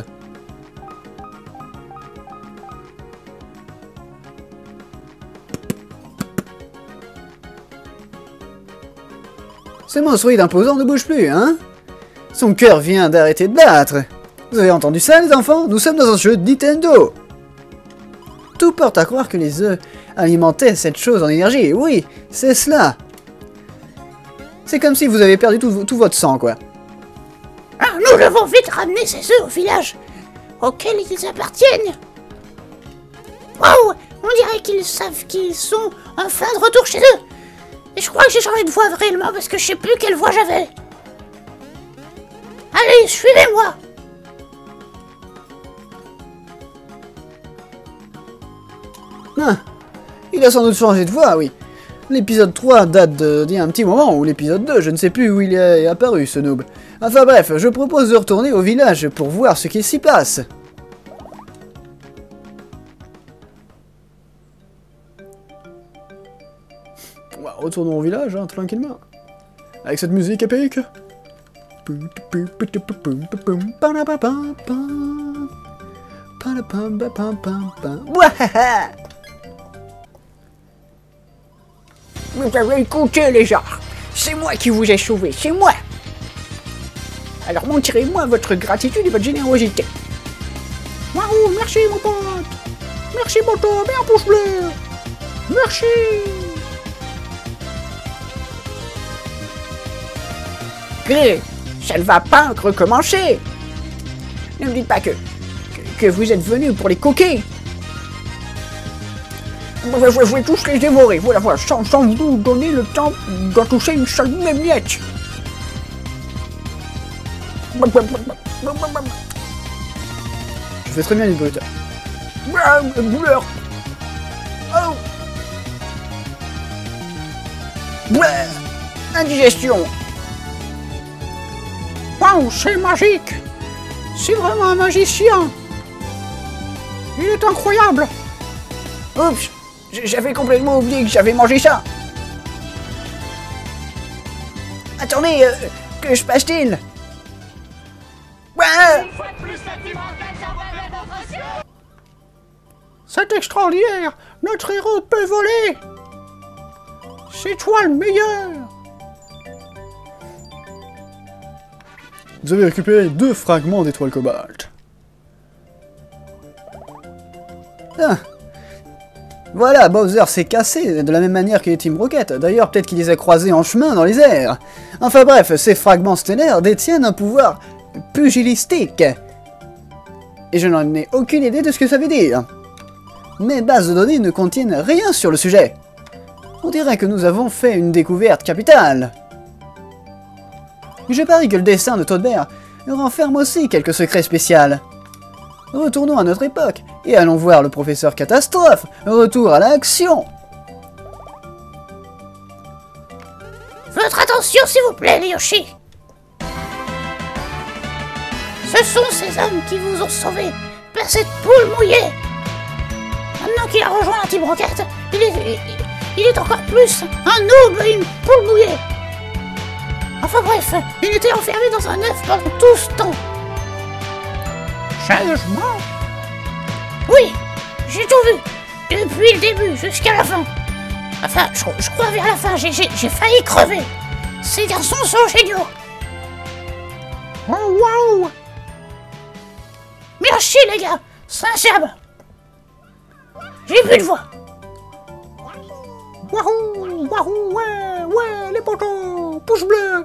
Ce monstroïde imposant ne bouge plus, hein? Son cœur vient d'arrêter de battre. Vous avez entendu ça, les enfants? Nous sommes dans un jeu de Nintendo. Tout porte à croire que les œufs alimentaient cette chose en énergie. Oui, c'est cela. C'est comme si vous avez perdu tout, tout votre sang, quoi. Ah, nous devons vite ramener ces œufs au village auquel ils appartiennent. Waouh, on dirait qu'ils savent qu'ils sont enfin de retour chez eux. Et je crois que j'ai changé de voix réellement parce que je sais plus quelle voix j'avais. Allez, suivez-moi. Ah, il a sans doute changé de voix, oui. L'épisode trois date d'il y a un petit moment, ou l'épisode deux, je ne sais plus où il est apparu, ce noob. Enfin bref, je propose de retourner au village pour voir ce qui s'y passe. Bah, retournons au village, hein, tranquillement. Avec cette musique épique. Vous avez écouté les gens. C'est moi qui vous ai sauvé, c'est moi. Alors montrez-moi votre gratitude et votre générosité. Waouh, merci mon pote. Merci mon pote, mets un pouce bleu. Merci. Gré, ça ne va pas recommencer. Ne me dites pas que, que, que vous êtes venu pour les coquer. Je, je, je vais tous les dévorer, voilà, voilà, sans, sans vous donner le temps d'en toucher une seule miette. Je fais très bien les brutes. Douleur. Oh. Indigestion. Waouh, c'est magique. C'est vraiment un magicien. Il est incroyable. Oups, j'avais complètement oublié que j'avais mangé ça. Attendez, euh, que se passe-t-il? C'est extraordinaire. Notre héros peut voler. C'est toi le meilleur. Vous avez récupéré deux fragments d'étoiles cobalt. Ah. Voilà, Bowser s'est cassé de la même manière que les Team Rocket. D'ailleurs, peut-être qu'il les a croisés en chemin dans les airs. Enfin bref, ces fragments stellaires détiennent un pouvoir pugilistique. Et je n'en ai aucune idée de ce que ça veut dire. Mes bases de données ne contiennent rien sur le sujet. On dirait que nous avons fait une découverte capitale. Je parie que le dessin de Toad Bear renferme aussi quelques secrets spéciaux. Retournons à notre époque et allons voir le professeur Catastrophe. Retour à l'action. Votre attention, s'il vous plaît, les Yoshi. Ce sont ces hommes qui vous ont sauvé par cette poule mouillée. Maintenant qu'il a rejoint la Team Rocket, il est, il, il est encore plus un noble et une poule mouillée. Enfin bref, il était enfermé dans un œuf pendant tout ce temps. Sérieusement? Oui, j'ai tout vu, depuis le début jusqu'à la fin. Enfin, je, je crois vers la fin, j'ai failli crever. Ces garçons sont géniaux. Oh waouh! Merci les gars, sincèrement. J'ai plus de voix. Wahou! Wahou! Ouais! Ouais! Les potos! Pouce bleu!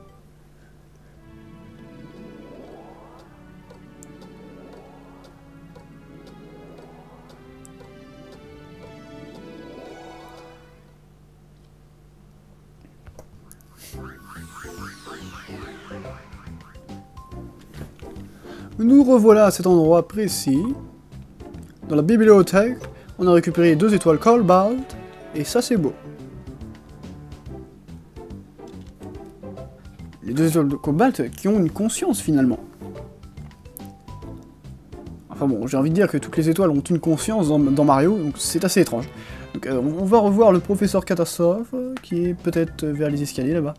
Nous revoilà à cet endroit précis. Dans la bibliothèque, on a récupéré deux étoiles Cobalt, et ça c'est beau. Les deux étoiles de Cobalt qui ont une conscience finalement. Enfin bon, j'ai envie de dire que toutes les étoiles ont une conscience dans, dans Mario, donc c'est assez étrange. Donc euh, on va revoir le professeur Catastrophe, euh, qui est peut-être vers les escaliers là-bas.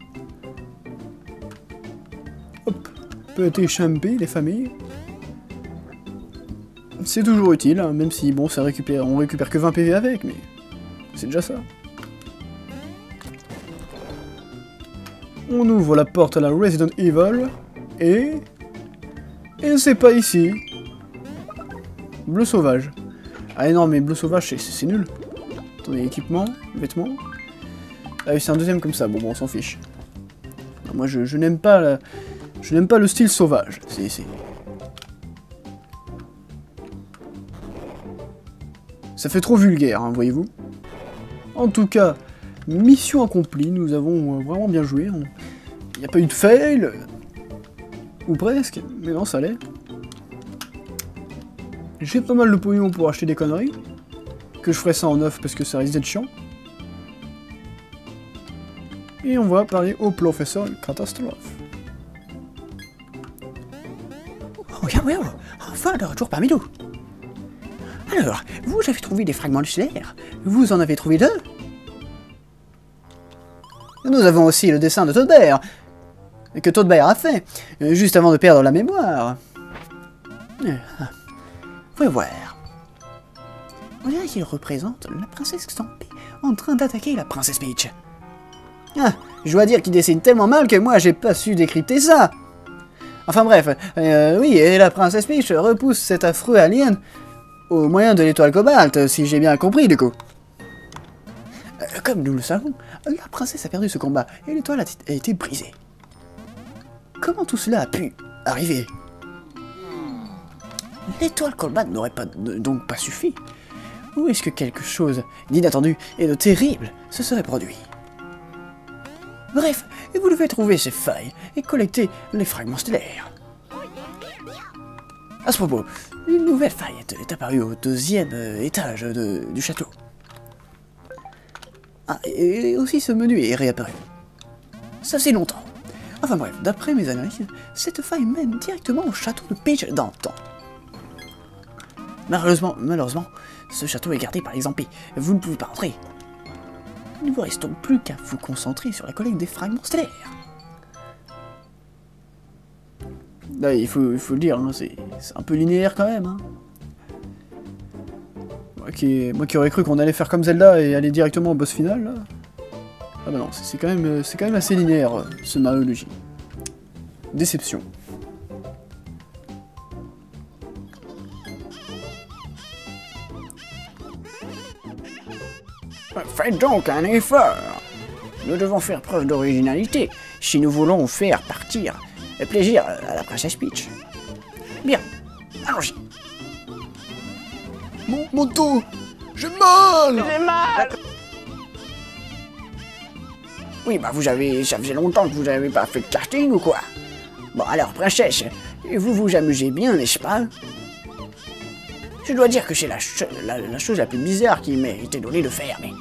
Hop, peut être échappé les familles. C'est toujours utile, hein, même si bon, ça récupère, on récupère que vingt P V avec, mais c'est déjà ça. On ouvre la porte à la Resident Evil, et... Et c'est pas ici. Bleu sauvage. Ah non, mais bleu sauvage, c'est nul. Attendez, équipement, vêtements... Ah oui, c'est un deuxième comme ça, bon, bon on s'en fiche. Non, moi, je, je n'aime pas la... Je n'aime pas le style sauvage, c'est... Ça fait trop vulgaire, hein, voyez-vous. En tout cas, mission accomplie, nous avons euh, vraiment bien joué. Il n'y a pas eu de fail, ou presque, mais non, ça allait. J'ai pas mal de pognon pour acheter des conneries, que je ferai ça en neuf parce que ça risque d'être chiant. Et on va parler au professeur Catastrophe. Oh, bien, oui, enfin, de retour parmi nous. Alors, vous avez trouvé des fragments stellaires. Vous en avez trouvé deux. Nous avons aussi le dessin de Toad Bear, que Toad Bear a fait, juste avant de perdre la mémoire. Voyons voir. On dirait qu'il représente la princesse Stampy en train d'attaquer la princesse Peach. Ah, je dois dire qu'il dessine tellement mal que moi j'ai pas su décrypter ça. Enfin bref, euh, oui, et la princesse Peach repousse cet affreux alien au moyen de l'étoile Cobalt, si j'ai bien compris du coup. Euh, comme nous le savons, la princesse a perdu ce combat et l'étoile a, a été brisée. Comment tout cela a pu arriver? L'étoile Cobalt n'aurait pas, donc pas suffi. Ou est-ce que quelque chose d'inattendu et de terrible se serait produit? Bref, vous devez trouver ces failles et collecter les fragments stellaires. À ce propos, une nouvelle faille est apparue au deuxième étage de, du château. Ah, et aussi ce menu est réapparu. Ça fait longtemps. Enfin bref, d'après mes analyses, cette faille mène directement au château de Peach d'antan. Malheureusement, malheureusement, ce château est gardé par les zombies. Vous ne pouvez pas entrer. Il ne vous reste donc plus qu'à vous concentrer sur la collecte des fragments stellaires. Là, il faut, il faut le dire, hein, c'est un peu linéaire quand même. Hein. qui, moi qui aurais cru qu'on allait faire comme Zelda et aller directement au boss final, là. Ah bah non, c'est quand même, c'est quand même assez linéaire, ce Mario Luigi. Déception. Faites donc un effort. Nous devons faire preuve d'originalité si nous voulons faire partir le plaisir à la princesse Peach. Bien, allons-y. Mon, mon dos, j'ai mal. J'ai mal. Oui, bah vous avez... ça faisait longtemps que vous n'avez pas fait de karting ou quoi? Bon alors, princesse, vous vous amusez bien, n'est-ce pas? Je dois dire que c'est la, cho la, la chose la plus bizarre qui m'ait été donnée de faire, mais...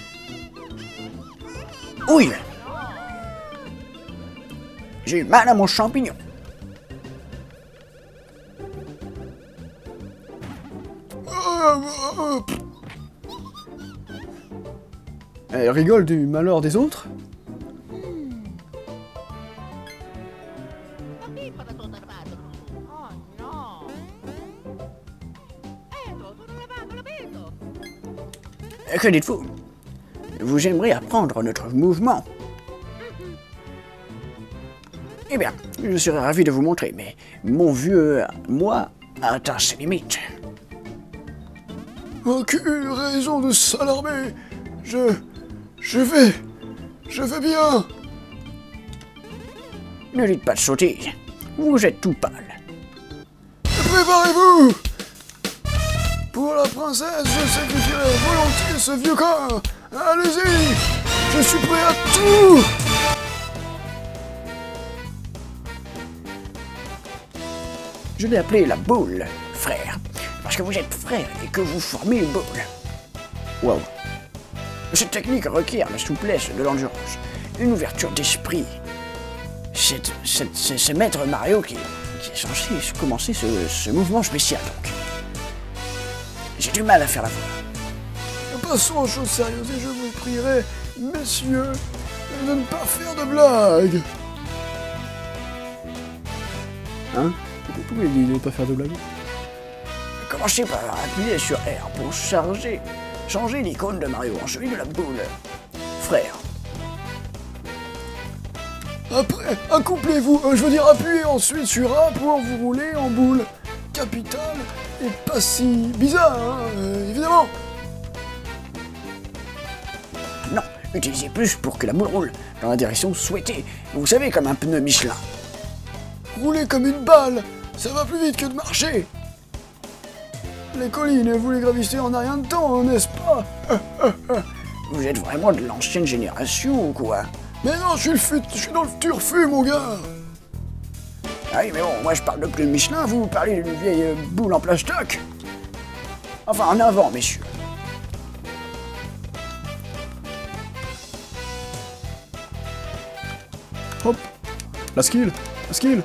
Oui. J'ai eu mal à mon champignon. Elle rigole du malheur des autres? Que dites-vous? Vous aimeriez apprendre notre mouvement? Eh bien, je serais ravi de vous montrer, mais mon vieux moi a atteint ses limites. Aucune raison de s'alarmer. Je... je vais... je vais bien. Ne dites pas de sottises. Vous êtes tout pâle. Préparez-vous. Pour la princesse, je sacrifierai volontiers ce vieux corps. Allez-y. Je suis prêt à tout. Je l'ai appelé la boule, frère. Parce que vous êtes frères et que vous formez une boule. Wow. Cette technique requiert la souplesse de l'endurance, une ouverture d'esprit. C'est c'est Maître Mario qui, qui est censé commencer ce, ce mouvement spécial, donc. J'ai du mal à faire la voix. Passons aux choses sérieuses et je vous prierai, messieurs, de ne pas faire de blagues. Hein? Pourquoi il dit de ne pas faire de blagues? Commencez par appuyer sur R pour charger, changer l'icône de Mario en celui de la boule. Frère. Après, accouplez-vous, euh, je veux dire appuyez ensuite sur A pour vous rouler en boule. Capitale et pas si bizarre, hein, euh, évidemment. Non, utilisez plus pour que la boule roule dans la direction souhaitée. Vous savez, comme un pneu Michelin. Roulez comme une balle, ça va plus vite que de marcher. Les collines, vous les gravissez en un rien de temps, n'est-ce pas? Vous êtes vraiment de l'ancienne génération ou quoi? Mais non, je suis, le fut, je suis dans le turfu, mon gars. Ah oui, mais bon, moi je parle de pneu Michelin, vous parlez d'une vieille boule en plastoc. Enfin, en avant, messieurs. Hop. La skill. La skill.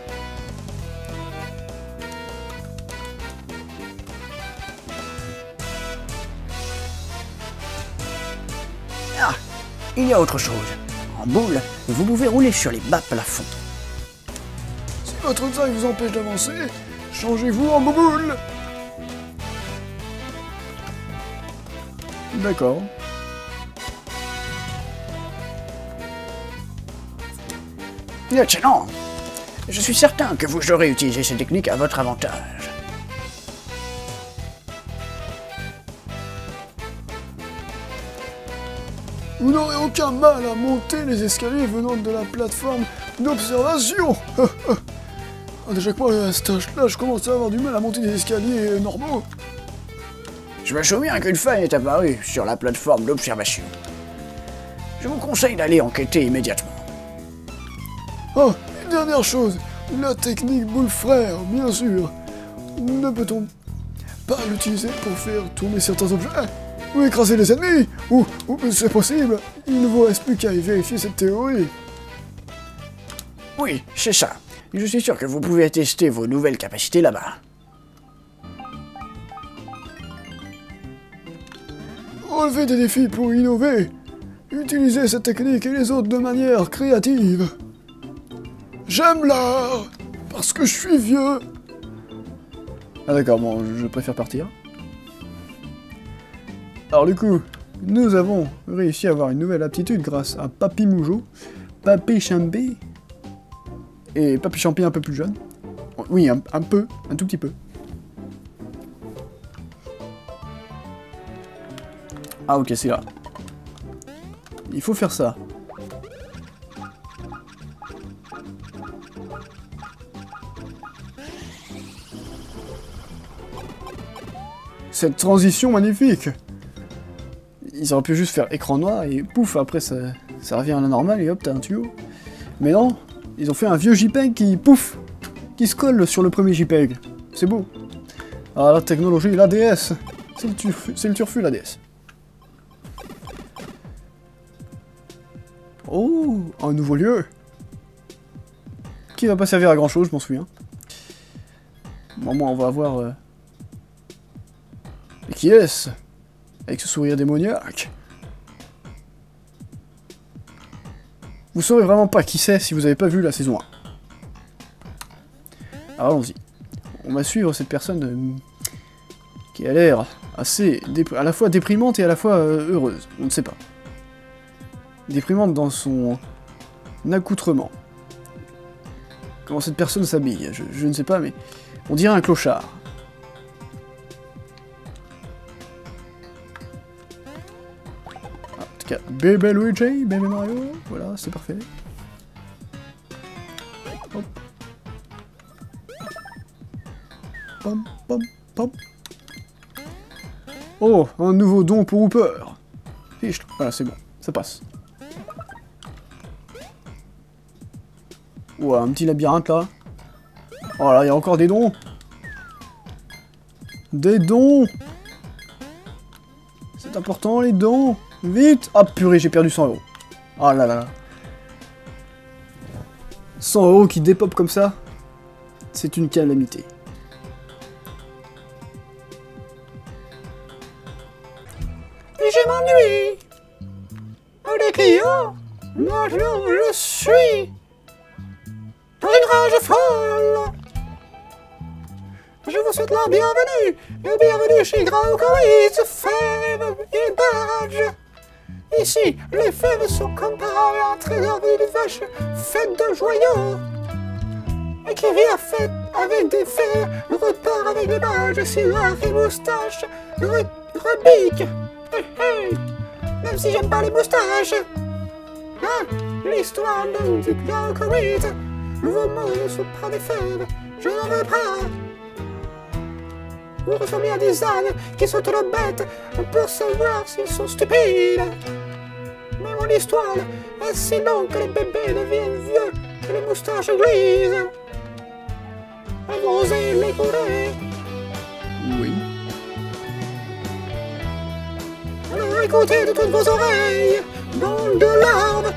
Ah, il y a autre chose. En boule, vous pouvez rouler sur les bas plafonds. Si votre taille vous empêche d'avancer, changez-vous en boule. D'accord. Excellent. Je suis certain que vous aurez utilisé ces techniques à votre avantage. Vous n'aurez aucun mal à monter les escaliers venant de la plateforme d'observation. Déjà que moi, à cet âge-là, je commence à avoir du mal à monter des escaliers normaux. Je me souviens qu'une faille est apparue sur la plateforme d'observation. Je vous conseille d'aller enquêter immédiatement. Oh, une dernière chose, la technique boule frère, bien sûr. Ne peut-on pas l'utiliser pour faire tourner certains objets ou écraser les ennemis? Ou, ou c'est possible, il ne vous reste plus qu'à y vérifier cette théorie. Oui, c'est ça. Je suis sûr que vous pouvez tester vos nouvelles capacités là-bas. Relevez des défis pour innover. Utilisez cette technique et les autres de manière créative. J'aime l'art, parce que je suis vieux. Ah d'accord, bon, je préfère partir. Alors du coup, nous avons réussi à avoir une nouvelle aptitude grâce à Papy Moujo, Papy Chambé et Papy Champé un peu plus jeune. Oui, un, un peu, un tout petit peu. Ah ok, c'est là. Il faut faire ça. Cette transition magnifique! Ils auraient pu juste faire écran noir et pouf, après ça, ça revient à la normale et hop, t'as un tuyau. Mais non, ils ont fait un vieux JPEG qui, pouf, qui se colle sur le premier JPEG. C'est beau. Ah, la technologie, la D S. C'est le turfu, c'est le turfu, la D S. Oh, un nouveau lieu. Qui va pas servir à grand chose, je m'en souviens. Bon, moi, on va avoir... Euh... Et qui est-ce? Avec ce sourire démoniaque. Vous saurez vraiment pas qui c'est si vous avez pas vu la saison un. Alors allons-y. On va suivre cette personne euh, qui a l'air assez à la fois déprimante et à la fois euh, heureuse. On ne sait pas. Déprimante dans son accoutrement. Comment cette personne s'habille, je, je ne sais pas, mais on dirait un clochard. Bébé Luigi, bébé Mario, voilà, c'est parfait. Hop. Pom, pom, pom. Oh, un nouveau don pour Hooper. Fiche, voilà, c'est bon, ça passe. Ouah, un petit labyrinthe là. Oh là, il y a encore des dons. Des dons. C'est important les dons. Vite! Ah purée, j'ai perdu cent euros. Oh là là. cent euros qui dépopent comme ça, c'est une calamité. Et je m'ennuie. Les clients, maintenant je suis dans une rage folle. Je vous souhaite la bienvenue. Et bienvenue chez Graucoïs, Fèves et Badge. Ici, les fèves sont comparées à un trésor de vache faite de joyaux. Et qui vient fait avec des fers, repart avec des badges, cigares et moustaches, re rebique. Hey, hey. Même si j'aime pas les moustaches. Hein? L'histoire de du Graucoïs. Vos mots ne sont pas des fèves, je n'en veux pas. Vous ressemblez à des ânes qui sont trop bêtes pour savoir s'ils sont stupides. Mais mon histoire est si longue que les bébés deviennent vieux et les moustaches grisent. Et vous osez l'écouter? Oui. Alors écoutez de toutes vos oreilles, bande de larves.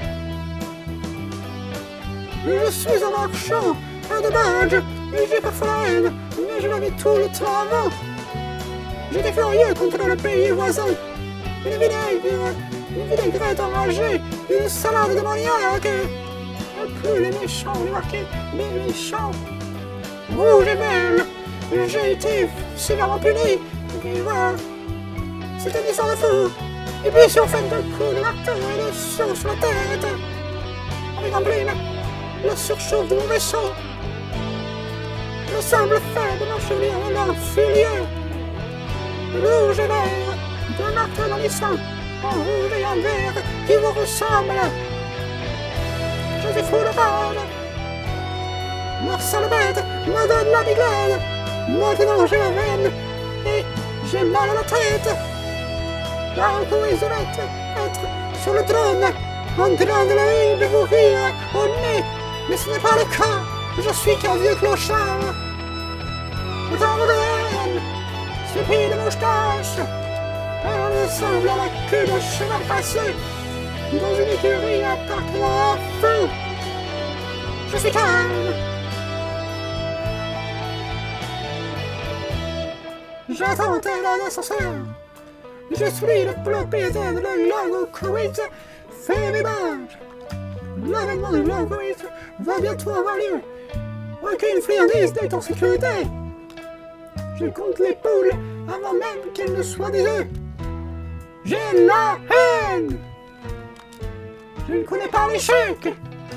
Je suis un marchand, un de badge, et j'ai parfois la haine, mais je l'avais tout le temps avant. J'étais furieux contre le pays voisin. Une vinaigrette, une vinaigrette enragée, une salade démoniaque. Et plus les méchants, les marqués, les méchants. Rouge et belle, j'ai été sévèrement puni. Et voilà, c'était une histoire de fou. Et puis sur fait de coups de marteau et de sauce sur la tête. Avec en prime, la surchauffe de mon vaisseau. Le simple fait de m'enchevelir en or furieux. Rouge et vert, de marteau dans les sangs, en rouge et en vert, qui vous ressemblent. Je suis fou de rage. Leur sale bête me donne la migraine. Maintenant j'ai la veine et j'ai mal à la tête. Graucoïs devait être sur le trône, en train de la de vous rire au nez. Mais ce n'est pas le cas, je suis qu'un vieux clochard. Dans le haine, stupide moustache, elle ressemble à la queue de cheval passé dans une écurie appartenant à feu. Je suis calme. J'attends dans l'ascenseur. Je suis le propriétaire de la Graucoïs, fais mes badges. L'avènement de Graucoïs va bientôt avoir lieu. Aucune friandise n'est en sécurité. Je compte les poules avant même qu'elles ne soient des œufs. J'ai la haine. Je ne connais pas l'échec.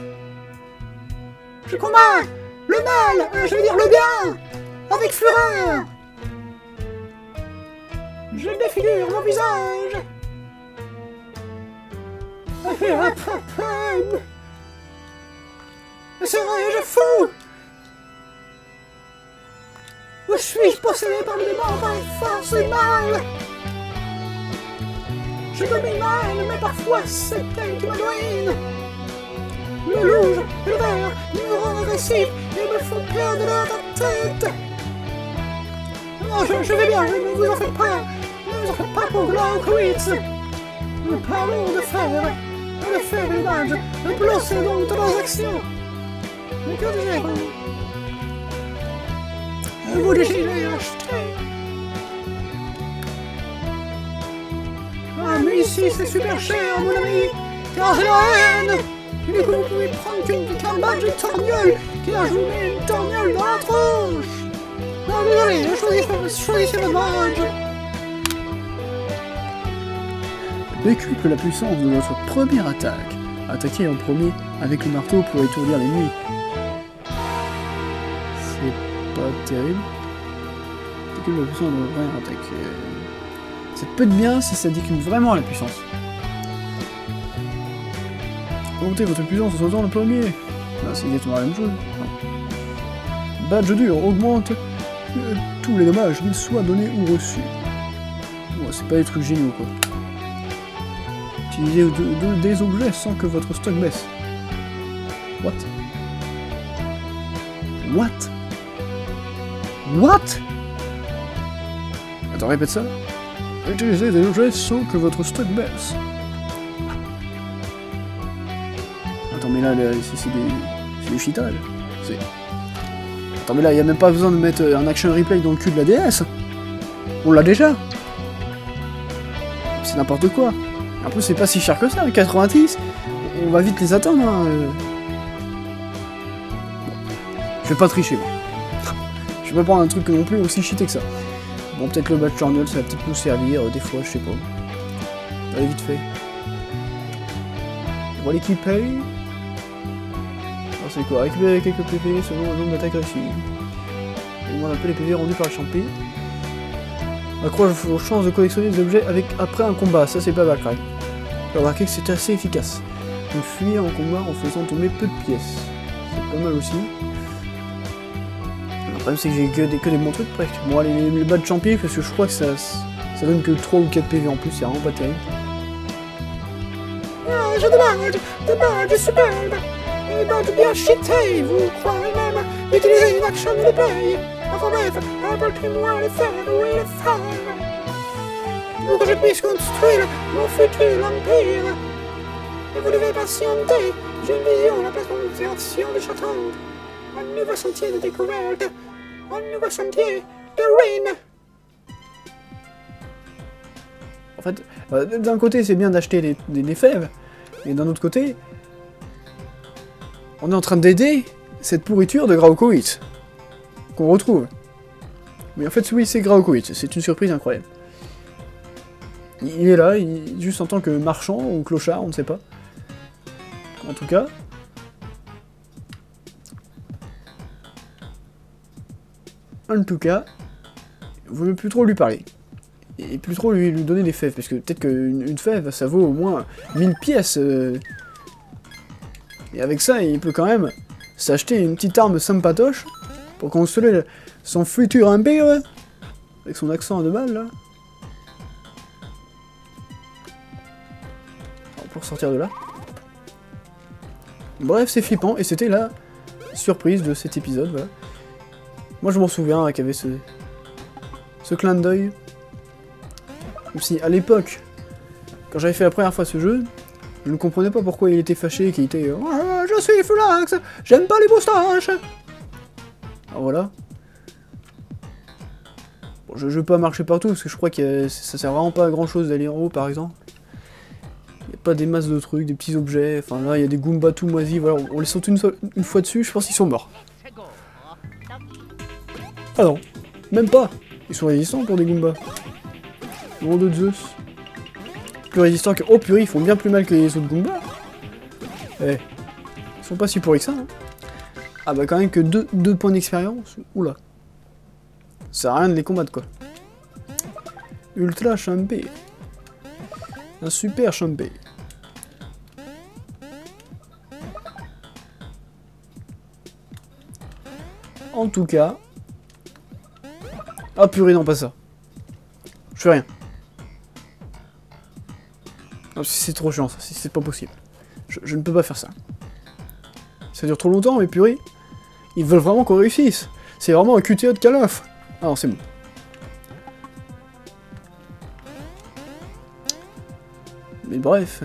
Je combats le mal, euh, je veux dire le bien, avec fureur. Je défigure mon visage. Serais-je fou? Ou suis-je possédé par le démon, par les forces du mal? Je domine mal, mais parfois c'est elle qui me domine. Le loup et le vert me rendent agressif et me font perdre leur tête. Non, je, je vais bien, ne vous en faites pas. Ne vous en faites pas pour Glaucowitz. Nous parlons de fer. De fer et badge. Placez donc dans leurs actions. Mais que disais-vous? Vous désirez acheter. Ah, mais ici c'est super cher, mon ami. Car j'ai la haine. Et du coup, vous pouvez prendre qu'une qu'un badge de torgnole qui a joué une torgnole dans la tronche. Non, désolé, choisissez, choisissez votre badge. Décuple la puissance de votre première attaque. Attaquez en premier avec le marteau pour étourdir l'ennemi. C'est pas terrible. Décuple la puissance de votre première attaque. Ça peut être bien si ça décuple vraiment la puissance. Augmentez votre puissance en sautant le premier. Là, c'est exactement la même chose. Non. Badge dur augmente euh, tous les dommages, qu'ils soient donnés ou reçus. Ouais, c'est pas des trucs géniaux quoi. Utilisez de, de, des objets sans que votre stock baisse. What? What? What? Attends, répète ça. Utilisez des objets sans que votre stock baisse. Attends, mais là, là ici, c'est des... c'est du cheatage. C'est... Attends, mais là, il n'y a même pas besoin de mettre un action replay dans le cul de la D S. On l'a déjà. C'est n'importe quoi. En plus, c'est pas si cher que ça, quatre-vingt-dix. On va vite les attendre. Hein. Je vais pas tricher, moi. Je vais pas prendre un truc non plus aussi cheaté que ça. Bon, peut-être le badge journal, ça va peut-être nous servir, euh, des fois, je sais pas. Allez, vite fait. On va l'équiper. Alors, c'est quoi? Récupérer quelques P V selon le nombre d'attaques réussies. On demande un peu les P V rendus par le champi. Accroche aux chances de collectionner des objets avec après un combat, ça c'est pas mal quand même. J'ai remarqué que c'était assez efficace. Donc fuir en combat en faisant tomber peu de pièces. C'est pas mal aussi. Le problème c'est que j'ai que des, que des bons trucs presque. Bon allez, les, les bas de champion parce que je crois que ça, ça donne que trois ou quatre P V en plus, c'est vraiment pas terrible. Ah, j'ai des badges, des badges superbes, des badges bien cheatés, vous croirez même utiliser une action de paye. Enfin bref, apportez-moi les fers et les femmes pour que je puisse construire mon futur empire. Et vous devez patienter, j'ai une vision, la présentation de Château. Un nouveau sentier de découverte, un nouveau sentier de ruine. En fait, euh, d'un côté c'est bien d'acheter des, des, des fèves, mais d'un autre côté, on est en train d'aider cette pourriture de Glaucowitz. Qu'on retrouve. Mais en fait, oui, c'est Glaucowitz, c'est une surprise incroyable. Il est là, il, juste en tant que marchand ou clochard, on ne sait pas. En tout cas. En tout cas, vous ne plus trop lui parler. Et plus trop lui, lui donner des fèves, parce que peut-être qu'une une fève, ça vaut au moins mille pièces. Euh... Et avec ça, il peut quand même s'acheter une petite arme sympatoche. Pour construire son futur empire, avec son accent de mal, là. Alors, pour sortir de là. Bref, c'est flippant, et c'était la surprise de cet épisode, voilà. Moi, je m'en souviens, qu'il y avait ce... ce clin d'œil. Même si, à l'époque, quand j'avais fait la première fois ce jeu, je ne comprenais pas pourquoi il était fâché, qu'il était... Oh, je suis Fulax, j'aime pas les moustaches. Alors voilà. Bon, je, je veux pas marcher partout parce que je crois que ça sert vraiment pas à grand chose d'aller en haut par exemple. Il n'y a pas des masses de trucs, des petits objets. Enfin là il y a des Goombas tout moisis. Voilà, on, on les saute une, une fois dessus, je pense qu'ils sont morts. Ah non, même pas. Ils sont résistants pour des Goombas. Nom de Zeus. plus résistants que... Oh purée, ils font bien plus mal que les autres Goombas. Eh, ils sont pas si pourris que ça. Hein. Ah bah quand même que deux points d'expérience. Oula. Ça sert à rien de les combattre quoi. Ultra Champé. Un super Champé. En tout cas... Ah purée, non pas ça. Je fais rien. C'est trop chiant ça, c'est pas possible. Je, je ne peux pas faire ça. Ça dure trop longtemps, mais purée. Ils veulent vraiment qu'on réussisse. C'est vraiment un Q T E de Call of. Ah non, c'est bon. Mais bref.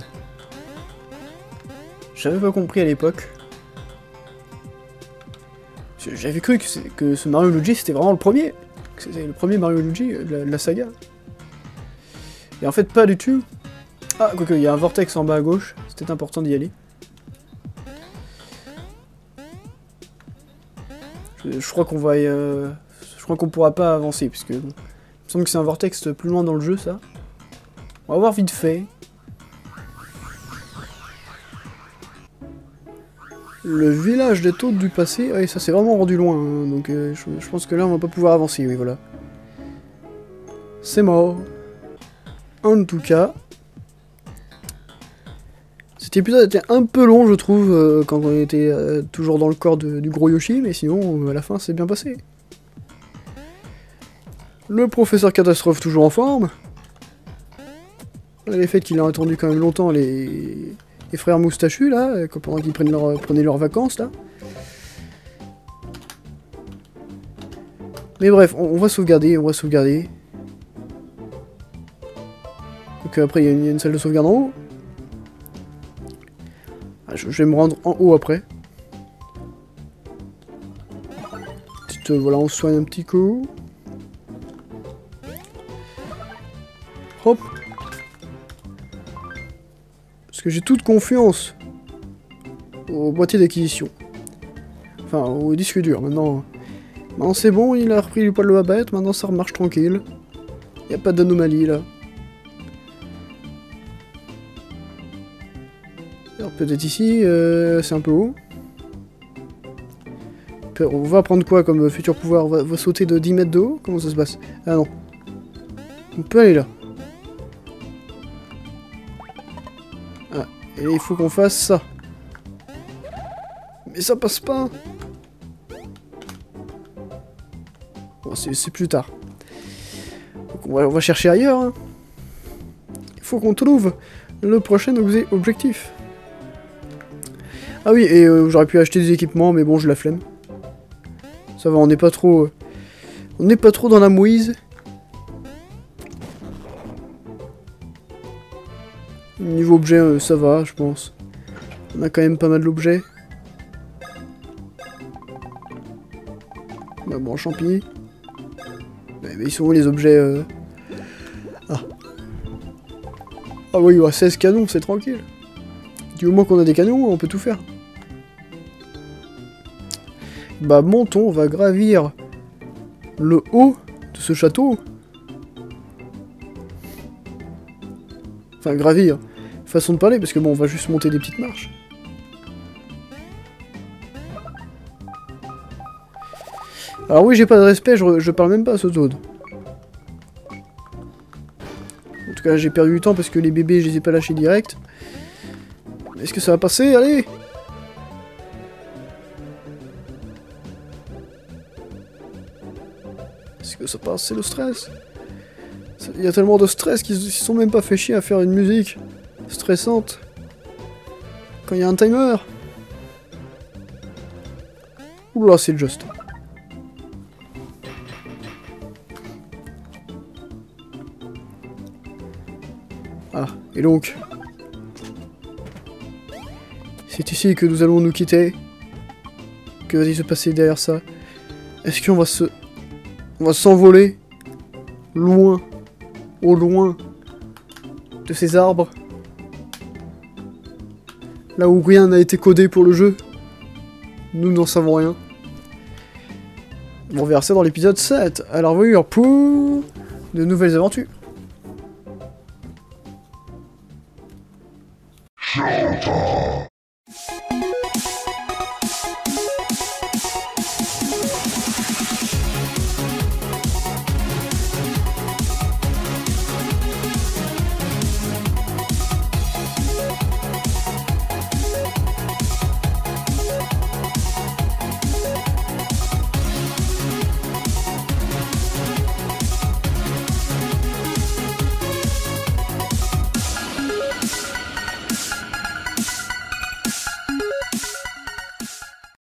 J'avais pas compris à l'époque. J'avais cru que, que ce Mario Luigi c'était vraiment le premier. Que c'était le premier Mario Luigi de la, de la saga. Et en fait, pas du tout. Ah, quoique, il y a un vortex en bas à gauche. C'était important d'y aller. Je, je crois qu'on va... Euh, je crois qu'on pourra pas avancer, puisque... Bon, il me semble que c'est un vortex plus loin dans le jeu, ça. On va voir vite fait. Le village des tautes du passé, ouais, ça c'est vraiment rendu loin, hein, donc euh, je, je pense que là on va pas pouvoir avancer, oui voilà. C'est mort. En tout cas, cet épisode était un peu long je trouve, euh, quand on était euh, toujours dans le corps de, du gros Yoshi, mais sinon euh, à la fin c'est bien passé. Le professeur Catastrophe toujours en forme. Le fait qu'il a attendu quand même longtemps les... Les frères moustachus, là, pendant qu'ils prennent leur, prenaient leurs vacances, là. Mais bref, on, on va sauvegarder, on va sauvegarder. Donc après, il y, y a une salle de sauvegarde en haut. Ah, je, je vais me rendre en haut après. Petite, euh, voilà, on se soigne un petit coup. Hop. Parce que j'ai toute confiance au boîtier d'acquisition. Enfin, au disque dur. Maintenant, maintenant c'est bon, il a repris le poil de la bête. Maintenant, ça remarche tranquille. Il n'y a pas d'anomalie, là. Alors, peut-être ici, euh, c'est un peu haut. On va prendre quoi comme futur pouvoir? On va, on va sauter de dix mètres de haut? Comment ça se passe? Ah non. On peut aller là. Et il faut qu'on fasse ça. Mais ça passe pas. Bon, c'est plus tard. Donc on, va, on va chercher ailleurs. Hein. Il faut qu'on trouve le prochain objectif. Ah oui, et euh, j'aurais pu acheter des équipements, mais bon, je la flemme. Ça va, on n'est pas trop... Euh, on n'est pas trop dans la mouise. Niveau objet, euh, ça va, je pense. On a quand même pas mal d'objets. Bah bon, champi. Mais, mais ils sont où les objets euh... Ah. Ah oui, ouais, seize canons, c'est tranquille. Du moment qu'on a des canons, on peut tout faire. Bah montons, on va gravir le haut de ce château. Enfin, gravir. Façon de parler, parce que bon, on va juste monter des petites marches. Alors oui, j'ai pas de respect, je, je parle même pas à ce Toad. En tout cas, j'ai perdu du temps parce que les bébés, je les ai pas lâchés direct. Est-ce que ça va passer? Allez! Est-ce que ça passe? C'est le stress. Il y a tellement de stress qu'ils se sont même pas fait chier à faire une musique stressante quand il y a un timer. Oula, c'est juste. Ah, et donc, c'est ici que nous allons nous quitter. Que va-t-il se passer derrière ça? Est-ce qu'on va se... On va s'envoler loin, au loin de ces arbres? Là où rien n'a été codé pour le jeu. Nous n'en savons rien. On verra ça dans l'épisode sept. À la revoyure pour de nouvelles aventures. Ciao,